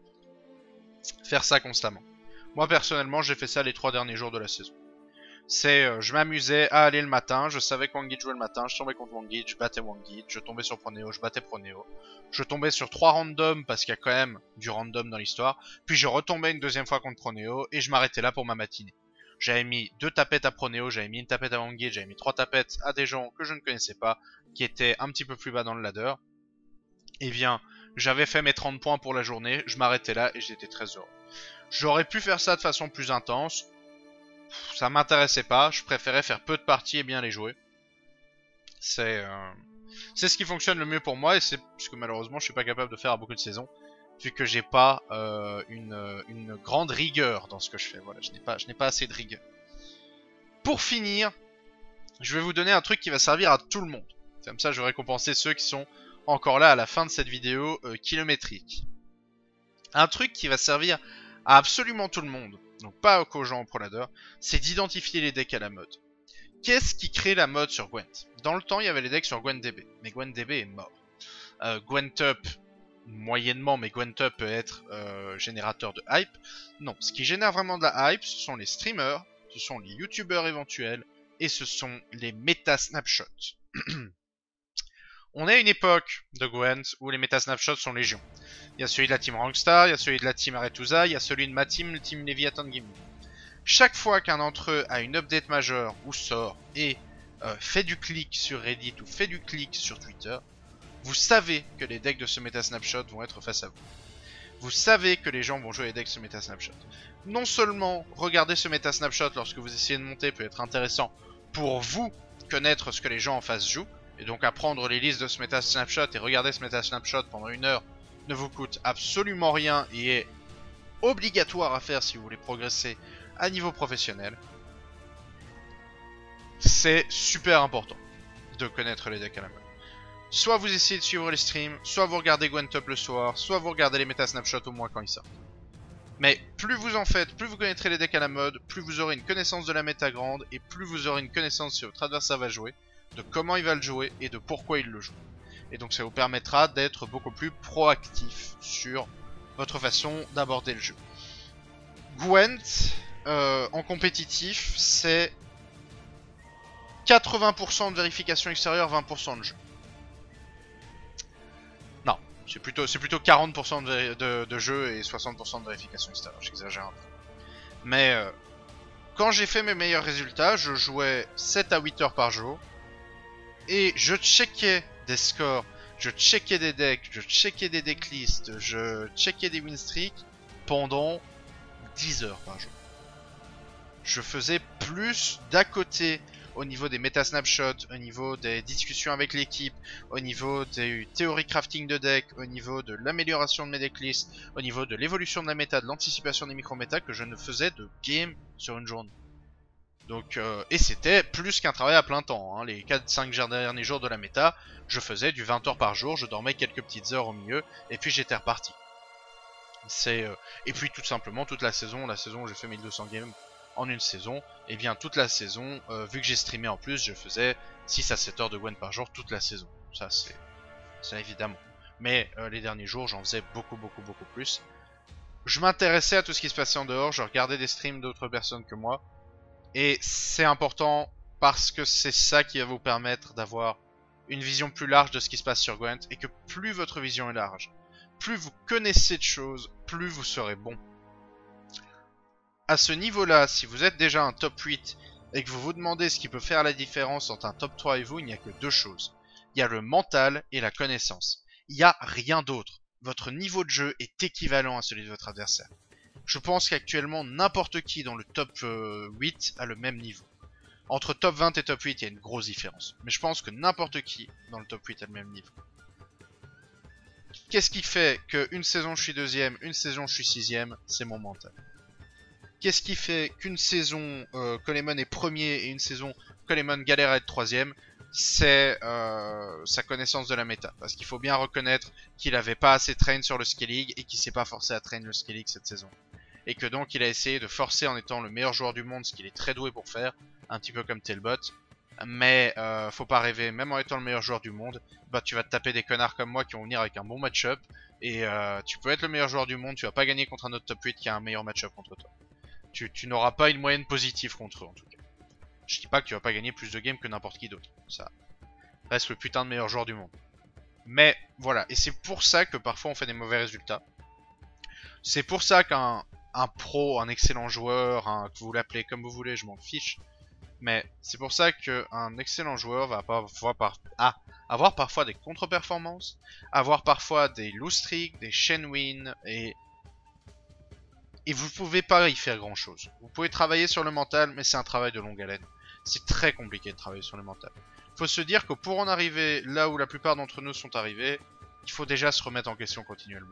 faire ça constamment. Moi personnellement j'ai fait ça les trois derniers jours de la saison. C'est, euh, je m'amusais à aller le matin, je savais que Wangit jouait le matin, je tombais contre Wangit, je battais Wangit, je tombais sur Proneo, je battais Proneo. Je tombais sur trois randoms parce qu'il y a quand même du random dans l'histoire. Puis je retombais une deuxième fois contre Proneo et je m'arrêtais là pour ma matinée. J'avais mis deux tapettes à Proneo, j'avais mis une tapette à Wangit, j'avais mis trois tapettes à des gens que je ne connaissais pas, qui étaient un petit peu plus bas dans le ladder. Et bien, j'avais fait mes trente points pour la journée, je m'arrêtais là et j'étais très heureux. J'aurais pu faire ça de façon plus intense. Ça m'intéressait pas, je préférais faire peu de parties et bien les jouer. C'est euh, c'est ce qui fonctionne le mieux pour moi et c'est ce que malheureusement je suis pas capable de faire à beaucoup de saisons. Vu que j'ai pas euh, une, une grande rigueur dans ce que je fais. Voilà, je n'ai pas, je n'ai pas assez de rigueur. Pour finir, je vais vous donner un truc qui va servir à tout le monde. Comme ça je vais récompenser ceux qui sont encore là à la fin de cette vidéo euh, kilométrique. Un truc qui va servir à absolument tout le monde, donc pas qu'aux gens au Pro Ladder, c'est d'identifier les decks à la mode. Qu'est-ce qui crée la mode sur Gwent? Dans le temps, il y avait les decks sur GwentDB, mais GwentDB est mort. Euh, GwentUp, moyennement, mais GwentUp peut être euh, générateur de hype. Non, ce qui génère vraiment de la hype, ce sont les streamers, ce sont les youtubeurs éventuels, et ce sont les méta-snapshots. On est à une époque de Gwent où les méta-snapshots sont légion. Il y a celui de la team Rangstar, il y a celui de la team Aretusa, il y a celui de ma team, le team Leviathan Gaming. Chaque fois qu'un d'entre eux a une update majeure ou sort et euh, fait du clic sur Reddit ou fait du clic sur Twitter, vous savez que les decks de ce méta-snapshot vont être face à vous. Vous savez que les gens vont jouer les decks de ce méta-snapshot. Non seulement regarder ce méta-snapshot lorsque vous essayez de monter peut être intéressant pour vous connaître ce que les gens en face jouent, et donc apprendre les listes de ce méta-snapshot et regarder ce méta-snapshot pendant une heure ne vous coûte absolument rien et est obligatoire à faire si vous voulez progresser à niveau professionnel. C'est super important de connaître les decks à la mode. Soit vous essayez de suivre les streams, soit vous regardez GwentUp le soir, soit vous regardez les méta-snapshots au moins quand ils sortent. Mais plus vous en faites, plus vous connaîtrez les decks à la mode, plus vous aurez une connaissance de la méta grande et plus vous aurez une connaissance sur votre adversaire va jouer, de comment il va le jouer et de pourquoi il le joue. Et donc ça vous permettra d'être beaucoup plus proactif sur votre façon d'aborder le jeu. Gwent, euh, en compétitif, c'est quatre-vingts pour cent de vérification extérieure, vingt pour cent de jeu. Non, c'est plutôt, c'est plutôt quarante pour cent de, de, de jeu et soixante pour cent de vérification extérieure, j'exagère un peu. Mais euh, quand j'ai fait mes meilleurs résultats, je jouais sept à huit heures par jour. Et je checkais des scores, je checkais des decks, je checkais des decklists, je checkais des win streaks pendant dix heures par jour. Je faisais plus d'à côté au niveau des méta snapshots, au niveau des discussions avec l'équipe, au niveau des théories crafting de deck, au niveau de l'amélioration de mes decklists, au niveau de l'évolution de la méta, de l'anticipation des micro-méta que je ne faisais de game sur une journée. Donc, euh, et c'était plus qu'un travail à plein temps, hein. Les quatre cinq derniers jours de la méta, je faisais du vingt heures par jour, je dormais quelques petites heures au milieu, et puis j'étais reparti. C'est euh... Et puis tout simplement, toute la saison, la saison où j'ai fait mille deux cents games en une saison, et bien toute la saison, euh, vu que j'ai streamé en plus, je faisais six à sept heures de Gwent par jour toute la saison. Ça c'est ça évidemment. Mais euh, les derniers jours, j'en faisais beaucoup beaucoup beaucoup plus. Je m'intéressais à tout ce qui se passait en dehors, je regardais des streams d'autres personnes que moi. Et c'est important parce que c'est ça qui va vous permettre d'avoir une vision plus large de ce qui se passe sur Gwent. Et que plus votre vision est large, plus vous connaissez de choses, plus vous serez bon. À ce niveau-là, si vous êtes déjà un top huit et que vous vous demandez ce qui peut faire la différence entre un top trois et vous, il n'y a que deux choses. Il y a le mental et la connaissance. Il n'y a rien d'autre. Votre niveau de jeu est équivalent à celui de votre adversaire. Je pense qu'actuellement, n'importe qui dans le top euh, huit a le même niveau. Entre top vingt et top huit, il y a une grosse différence. Mais je pense que n'importe qui dans le top huit a le même niveau. Qu'est-ce qui fait qu'une saison je suis deuxième, une saison je suis sixième? C'est mon mental. Qu'est-ce qui fait qu'une saison euh, Coleman est premier et une saison Coleman galère à être troisième? C'est euh, sa connaissance de la méta. Parce qu'il faut bien reconnaître qu'il n'avait pas assez train sur le Skellig et qu'il s'est pas forcé à train le Skellig cette saison. Et que donc il a essayé de forcer en étant le meilleur joueur du monde, ce qu'il est très doué pour faire, un petit peu comme Tailbot. Mais euh, faut pas rêver, même en étant le meilleur joueur du monde, bah tu vas te taper des connards comme moi qui vont venir avec un bon match-up, Et euh, tu peux être le meilleur joueur du monde, tu vas pas gagner contre un autre top huit qui a un meilleur match-up contre toi. Tu, tu n'auras pas une moyenne positive contre eux en tout cas. Je dis pas que tu vas pas gagner plus de games que n'importe qui d'autre. Ça reste le putain de meilleur joueur du monde. Mais voilà, et c'est pour ça que parfois on fait des mauvais résultats. C'est pour ça qu'un un pro, un excellent joueur, un, que vous l'appelez comme vous voulez, je m'en fiche. Mais c'est pour ça qu'un excellent joueur va parfois par... ah, avoir parfois des contre-performances, avoir parfois des lose streaks, des chain wins, et... et vous pouvez pas y faire grand chose. Vous pouvez travailler sur le mental, mais c'est un travail de longue haleine. C'est très compliqué de travailler sur le mental. Faut se dire que pour en arriver là où la plupart d'entre nous sont arrivés, il faut déjà se remettre en question continuellement.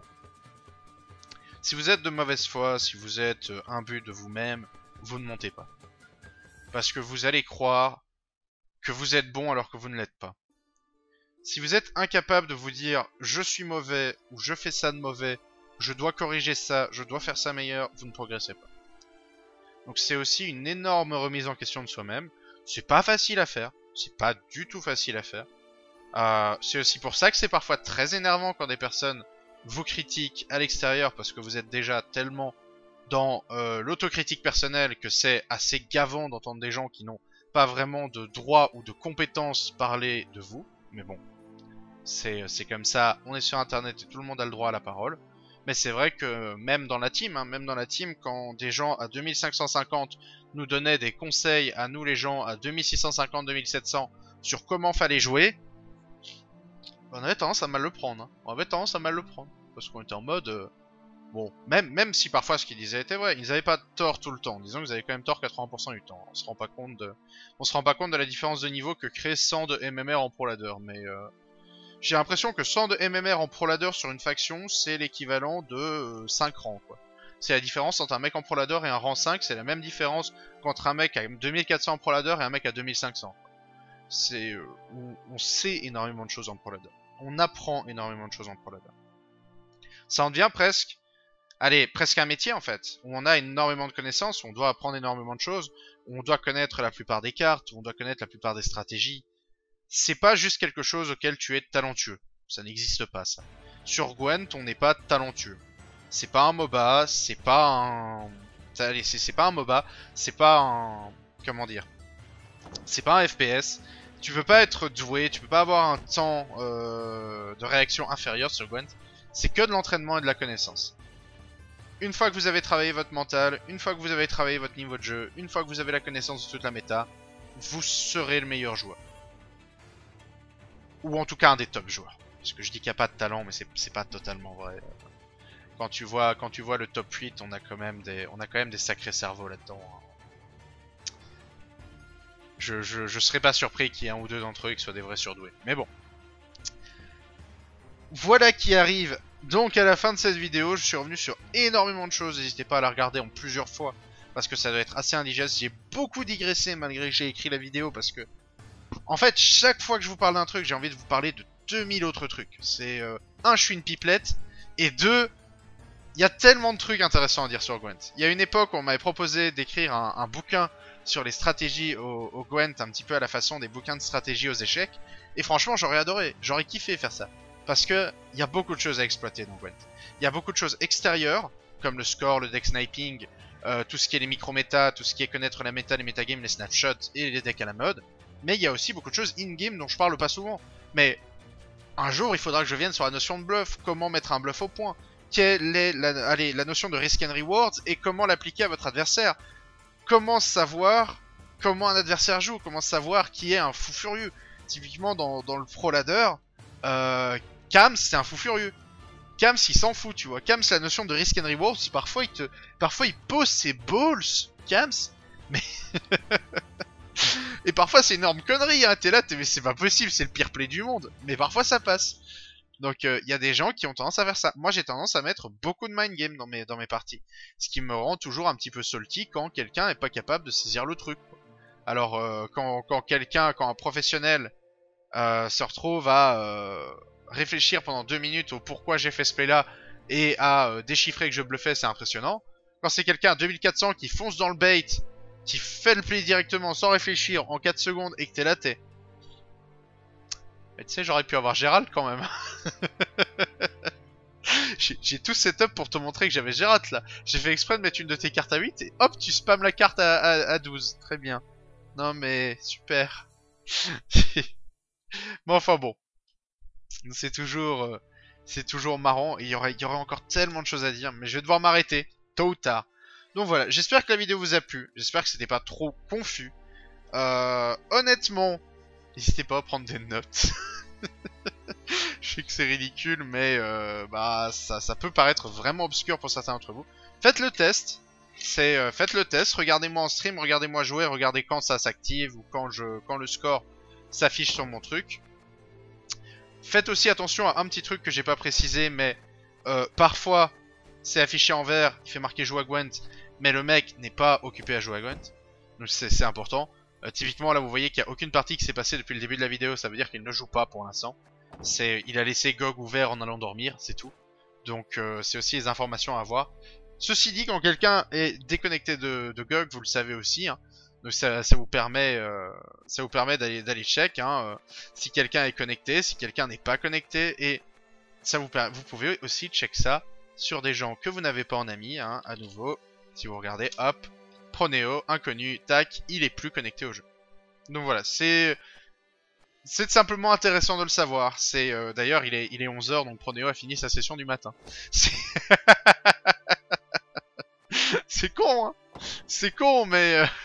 Si vous êtes de mauvaise foi, si vous êtes imbu de vous-même, vous ne montez pas. Parce que vous allez croire que vous êtes bon alors que vous ne l'êtes pas. Si vous êtes incapable de vous dire « je suis mauvais » ou « je fais ça de mauvais »,« je dois corriger ça »,« je dois faire ça meilleur », vous ne progressez pas. Donc c'est aussi une énorme remise en question de soi-même. C'est pas facile à faire. C'est pas du tout facile à faire. Euh, c'est aussi pour ça que c'est parfois très énervant quand des personnes vous critiquent à l'extérieur parce que vous êtes déjà tellement dans euh, l'autocritique personnelle que c'est assez gavant d'entendre des gens qui n'ont pas vraiment de droit ou de compétences parler de vous. Mais bon, c'est comme ça, on est sur internet et tout le monde a le droit à la parole. Mais c'est vrai que même dans la team, hein, même dans la team, quand des gens à deux mille cinq cent cinquante nous donnaient des conseils à nous les gens à deux mille six cent cinquante, deux mille sept cents sur comment fallait jouer, on avait tendance à mal le prendre. Hein. On avait tendance à mal le prendre. Parce qu'on était en mode... Euh, bon, même, même si parfois ce qu'ils disaient était vrai, ils n'avaient pas tort tout le temps. Disons qu'ils avaient quand même tort quatre-vingts pour cent du temps. On se rend pas compte de, on se rend pas compte de la différence de niveau que crée cent de M M R en Pro Ladder. Mais euh, j'ai l'impression que cent de M M R en Pro Ladder sur une faction, c'est l'équivalent de euh, cinq rangs, quoi. C'est la différence entre un mec en Pro Ladder et un rang cinq. C'est la même différence qu'entre un mec à deux mille quatre cents en Pro Ladder et un mec à deux mille cinq cents. C'est, euh, on, on sait énormément de choses en Pro Ladder. On apprend énormément de choses en Pro Ladder. Ça en devient presque... Allez, presque un métier en fait, où on a énormément de connaissances, où on doit apprendre énormément de choses, où on doit connaître la plupart des cartes, où on doit connaître la plupart des stratégies. C'est pas juste quelque chose auquel tu es talentueux. Ça n'existe pas ça. Sur Gwent, on n'est pas talentueux. C'est pas un MOBA, c'est pas un... Allez, c'est pas un MOBA, c'est pas un... Comment dire? C'est pas un F P S. Tu peux pas être doué, tu peux pas avoir un temps euh, de réaction inférieur sur Gwent. C'est que de l'entraînement et de la connaissance. Une fois que vous avez travaillé votre mental, une fois que vous avez travaillé votre niveau de jeu, une fois que vous avez la connaissance de toute la méta, vous serez le meilleur joueur. Ou en tout cas un des top joueurs. Parce que je dis qu'il n'y a pas de talent, mais c'est pas totalement vrai. Quand tu vois, quand tu vois le top huit, on a quand même des, on a quand même des sacrés cerveaux là-dedans. Je, je, je serais pas surpris qu'il y ait un ou deux d'entre eux qui soient des vrais surdoués. Mais bon. Voilà qui arrive donc à la fin de cette vidéo. Je suis revenu sur énormément de choses. N'hésitez pas à la regarder en plusieurs fois. Parce que ça doit être assez indigeste. J'ai beaucoup digressé malgré que j'ai écrit la vidéo. Parce que, en fait, chaque fois que je vous parle d'un truc, j'ai envie de vous parler de deux mille autres trucs. C'est, euh, un, je suis une pipelette. Et deux, il y a tellement de trucs intéressants à dire sur Gwent. Il y a une époque où on m'avait proposé d'écrire un, un bouquin sur les stratégies au, au Gwent. Un petit peu à la façon des bouquins de stratégie aux échecs. Et franchement, j'aurais adoré. J'aurais kiffé faire ça. Parce que il y a beaucoup de choses à exploiter dans Gwent. Il y a beaucoup de choses extérieures, comme le score, le deck sniping, euh, tout ce qui est les micro-méta, tout ce qui est connaître la méta, les metagames, les snapshots et les decks à la mode. Mais il y a aussi beaucoup de choses in-game dont je parle pas souvent. Mais un jour, il faudra que je vienne sur la notion de bluff, comment mettre un bluff au point, quelle est la, allez, la notion de risk and rewards et comment l'appliquer à votre adversaire. Comment savoir comment un adversaire joue, comment savoir qui est un fou furieux. Typiquement dans, dans le Pro Ladder, euh, Kams, c'est un fou furieux. Kams, il s'en fout, tu vois. Kams, la notion de risk and rewards, parfois il te, parfois il pose ses balls, Kams, mais et parfois c'est une énorme connerie. Hein. T'es là, es... mais c'est pas possible, c'est le pire play du monde. Mais parfois ça passe. Donc il euh, y a des gens qui ont tendance à faire ça. Moi, j'ai tendance à mettre beaucoup de mind game dans mes dans mes parties, ce qui me rend toujours un petit peu salty quand quelqu'un est pas capable de saisir le truc. Quoi. Alors euh, quand quand quelqu'un, quand un professionnel euh, se retrouve à euh, réfléchir pendant deux minutes au pourquoi j'ai fait ce play là et à euh, déchiffrer que je bluffais, c'est impressionnant. Quand c'est quelqu'un à deux mille quatre cents qui fonce dans le bait, qui fait le play directement sans réfléchir en quatre secondes et que t'es là, t'es... Mais tu sais, j'aurais pu avoir Gérald quand même. J'ai tout setup pour te montrer que j'avais Geralt là. J'ai fait exprès de mettre une de tes cartes à huit et hop, tu spams la carte à, à, à douze. Très bien. Non mais, super. Mais enfin bon. C'est toujours, euh, c'est toujours marrant. Et il y aurait, il y aurait encore tellement de choses à dire. Mais je vais devoir m'arrêter, tôt ou tard. Donc voilà, j'espère que la vidéo vous a plu. J'espère que c'était pas trop confus. Euh, honnêtement, n'hésitez pas à prendre des notes. Je sais que c'est ridicule, mais euh, bah ça, ça peut paraître vraiment obscur pour certains d'entre vous. Faites le test. C'est euh, faites le test. Regardez-moi en stream, regardez-moi jouer, regardez quand ça s'active ou quand je quand le score s'affiche sur mon truc. Faites aussi attention à un petit truc que j'ai pas précisé, mais euh, parfois c'est affiché en vert, il fait marquer jouer à Gwent, mais le mec n'est pas occupé à jouer à Gwent. Donc c'est important. Euh, typiquement là vous voyez qu'il n'y a aucune partie qui s'est passée depuis le début de la vidéo, ça veut dire qu'il ne joue pas pour l'instant. C'est, il a laissé G O G ouvert en allant dormir, c'est tout. Donc euh, c'est aussi les informations à avoir. Ceci dit, quand quelqu'un est déconnecté de, de G O G, vous le savez aussi, hein. Donc ça, ça vous permet, euh, ça vous permet d'aller d'aller check, hein, euh, si quelqu'un est connecté, si quelqu'un n'est pas connecté, et ça vous vous pouvez aussi check ça sur des gens que vous n'avez pas en ami, hein, à nouveau. Si vous regardez, hop, Proneo, inconnu, tac, il est plus connecté au jeu. Donc voilà, c'est c'est simplement intéressant de le savoir. C'est euh, d'ailleurs il est il est onze heures, donc Proneo a fini sa session du matin. C'est con, hein. C'est con, mais euh...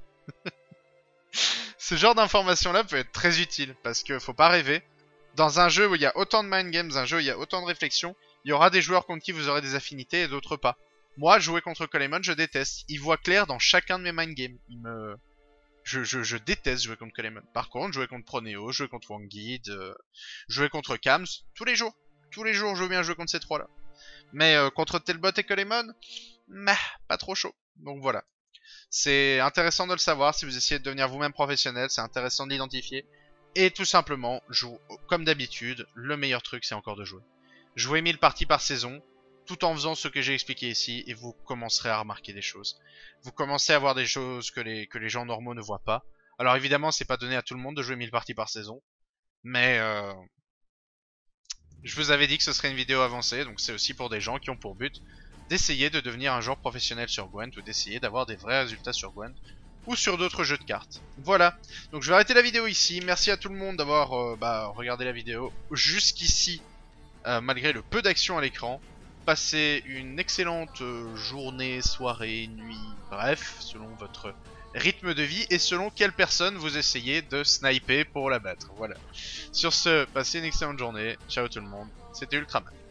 ce genre d'information là peut être très utile, parce que faut pas rêver. Dans un jeu où il y a autant de mind games, un jeu où il y a autant de réflexion, il y aura des joueurs contre qui vous aurez des affinités et d'autres pas. Moi, jouer contre Colemon, je déteste. Il voit clair dans chacun de mes mind games. Il me... Je, je, je déteste jouer contre Colemon. Par contre, jouer contre Proneo, jouer contre Wangid, euh, jouer contre Kams, tous les jours. Tous les jours, je veux bien jouer contre ces trois-là. Mais euh, contre Telbot et Colemon, bah, pas trop chaud. Donc voilà. C'est intéressant de le savoir si vous essayez de devenir vous-même professionnel. C'est intéressant de l'identifier. Et tout simplement, joue, comme d'habitude, le meilleur truc, c'est encore de jouer. Jouez mille parties par saison, tout en faisant ce que j'ai expliqué ici, et vous commencerez à remarquer des choses. Vous commencez à voir des choses que les, que les gens normaux ne voient pas. Alors évidemment, c'est pas donné à tout le monde de jouer mille parties par saison, mais euh, je vous avais dit que ce serait une vidéo avancée, donc c'est aussi pour des gens qui ont pour but d'essayer de devenir un joueur professionnel sur Gwent, ou d'essayer d'avoir des vrais résultats sur Gwent, ou sur d'autres jeux de cartes. Voilà, donc je vais arrêter la vidéo ici. Merci à tout le monde d'avoir euh, bah, regardé la vidéo jusqu'ici, euh, malgré le peu d'action à l'écran. Passez une excellente euh, journée, soirée, nuit, bref, selon votre rythme de vie et selon quelle personne vous essayez de sniper pour la battre. Voilà. Sur ce, passez une excellente journée. Ciao tout le monde, c'était Ultraman.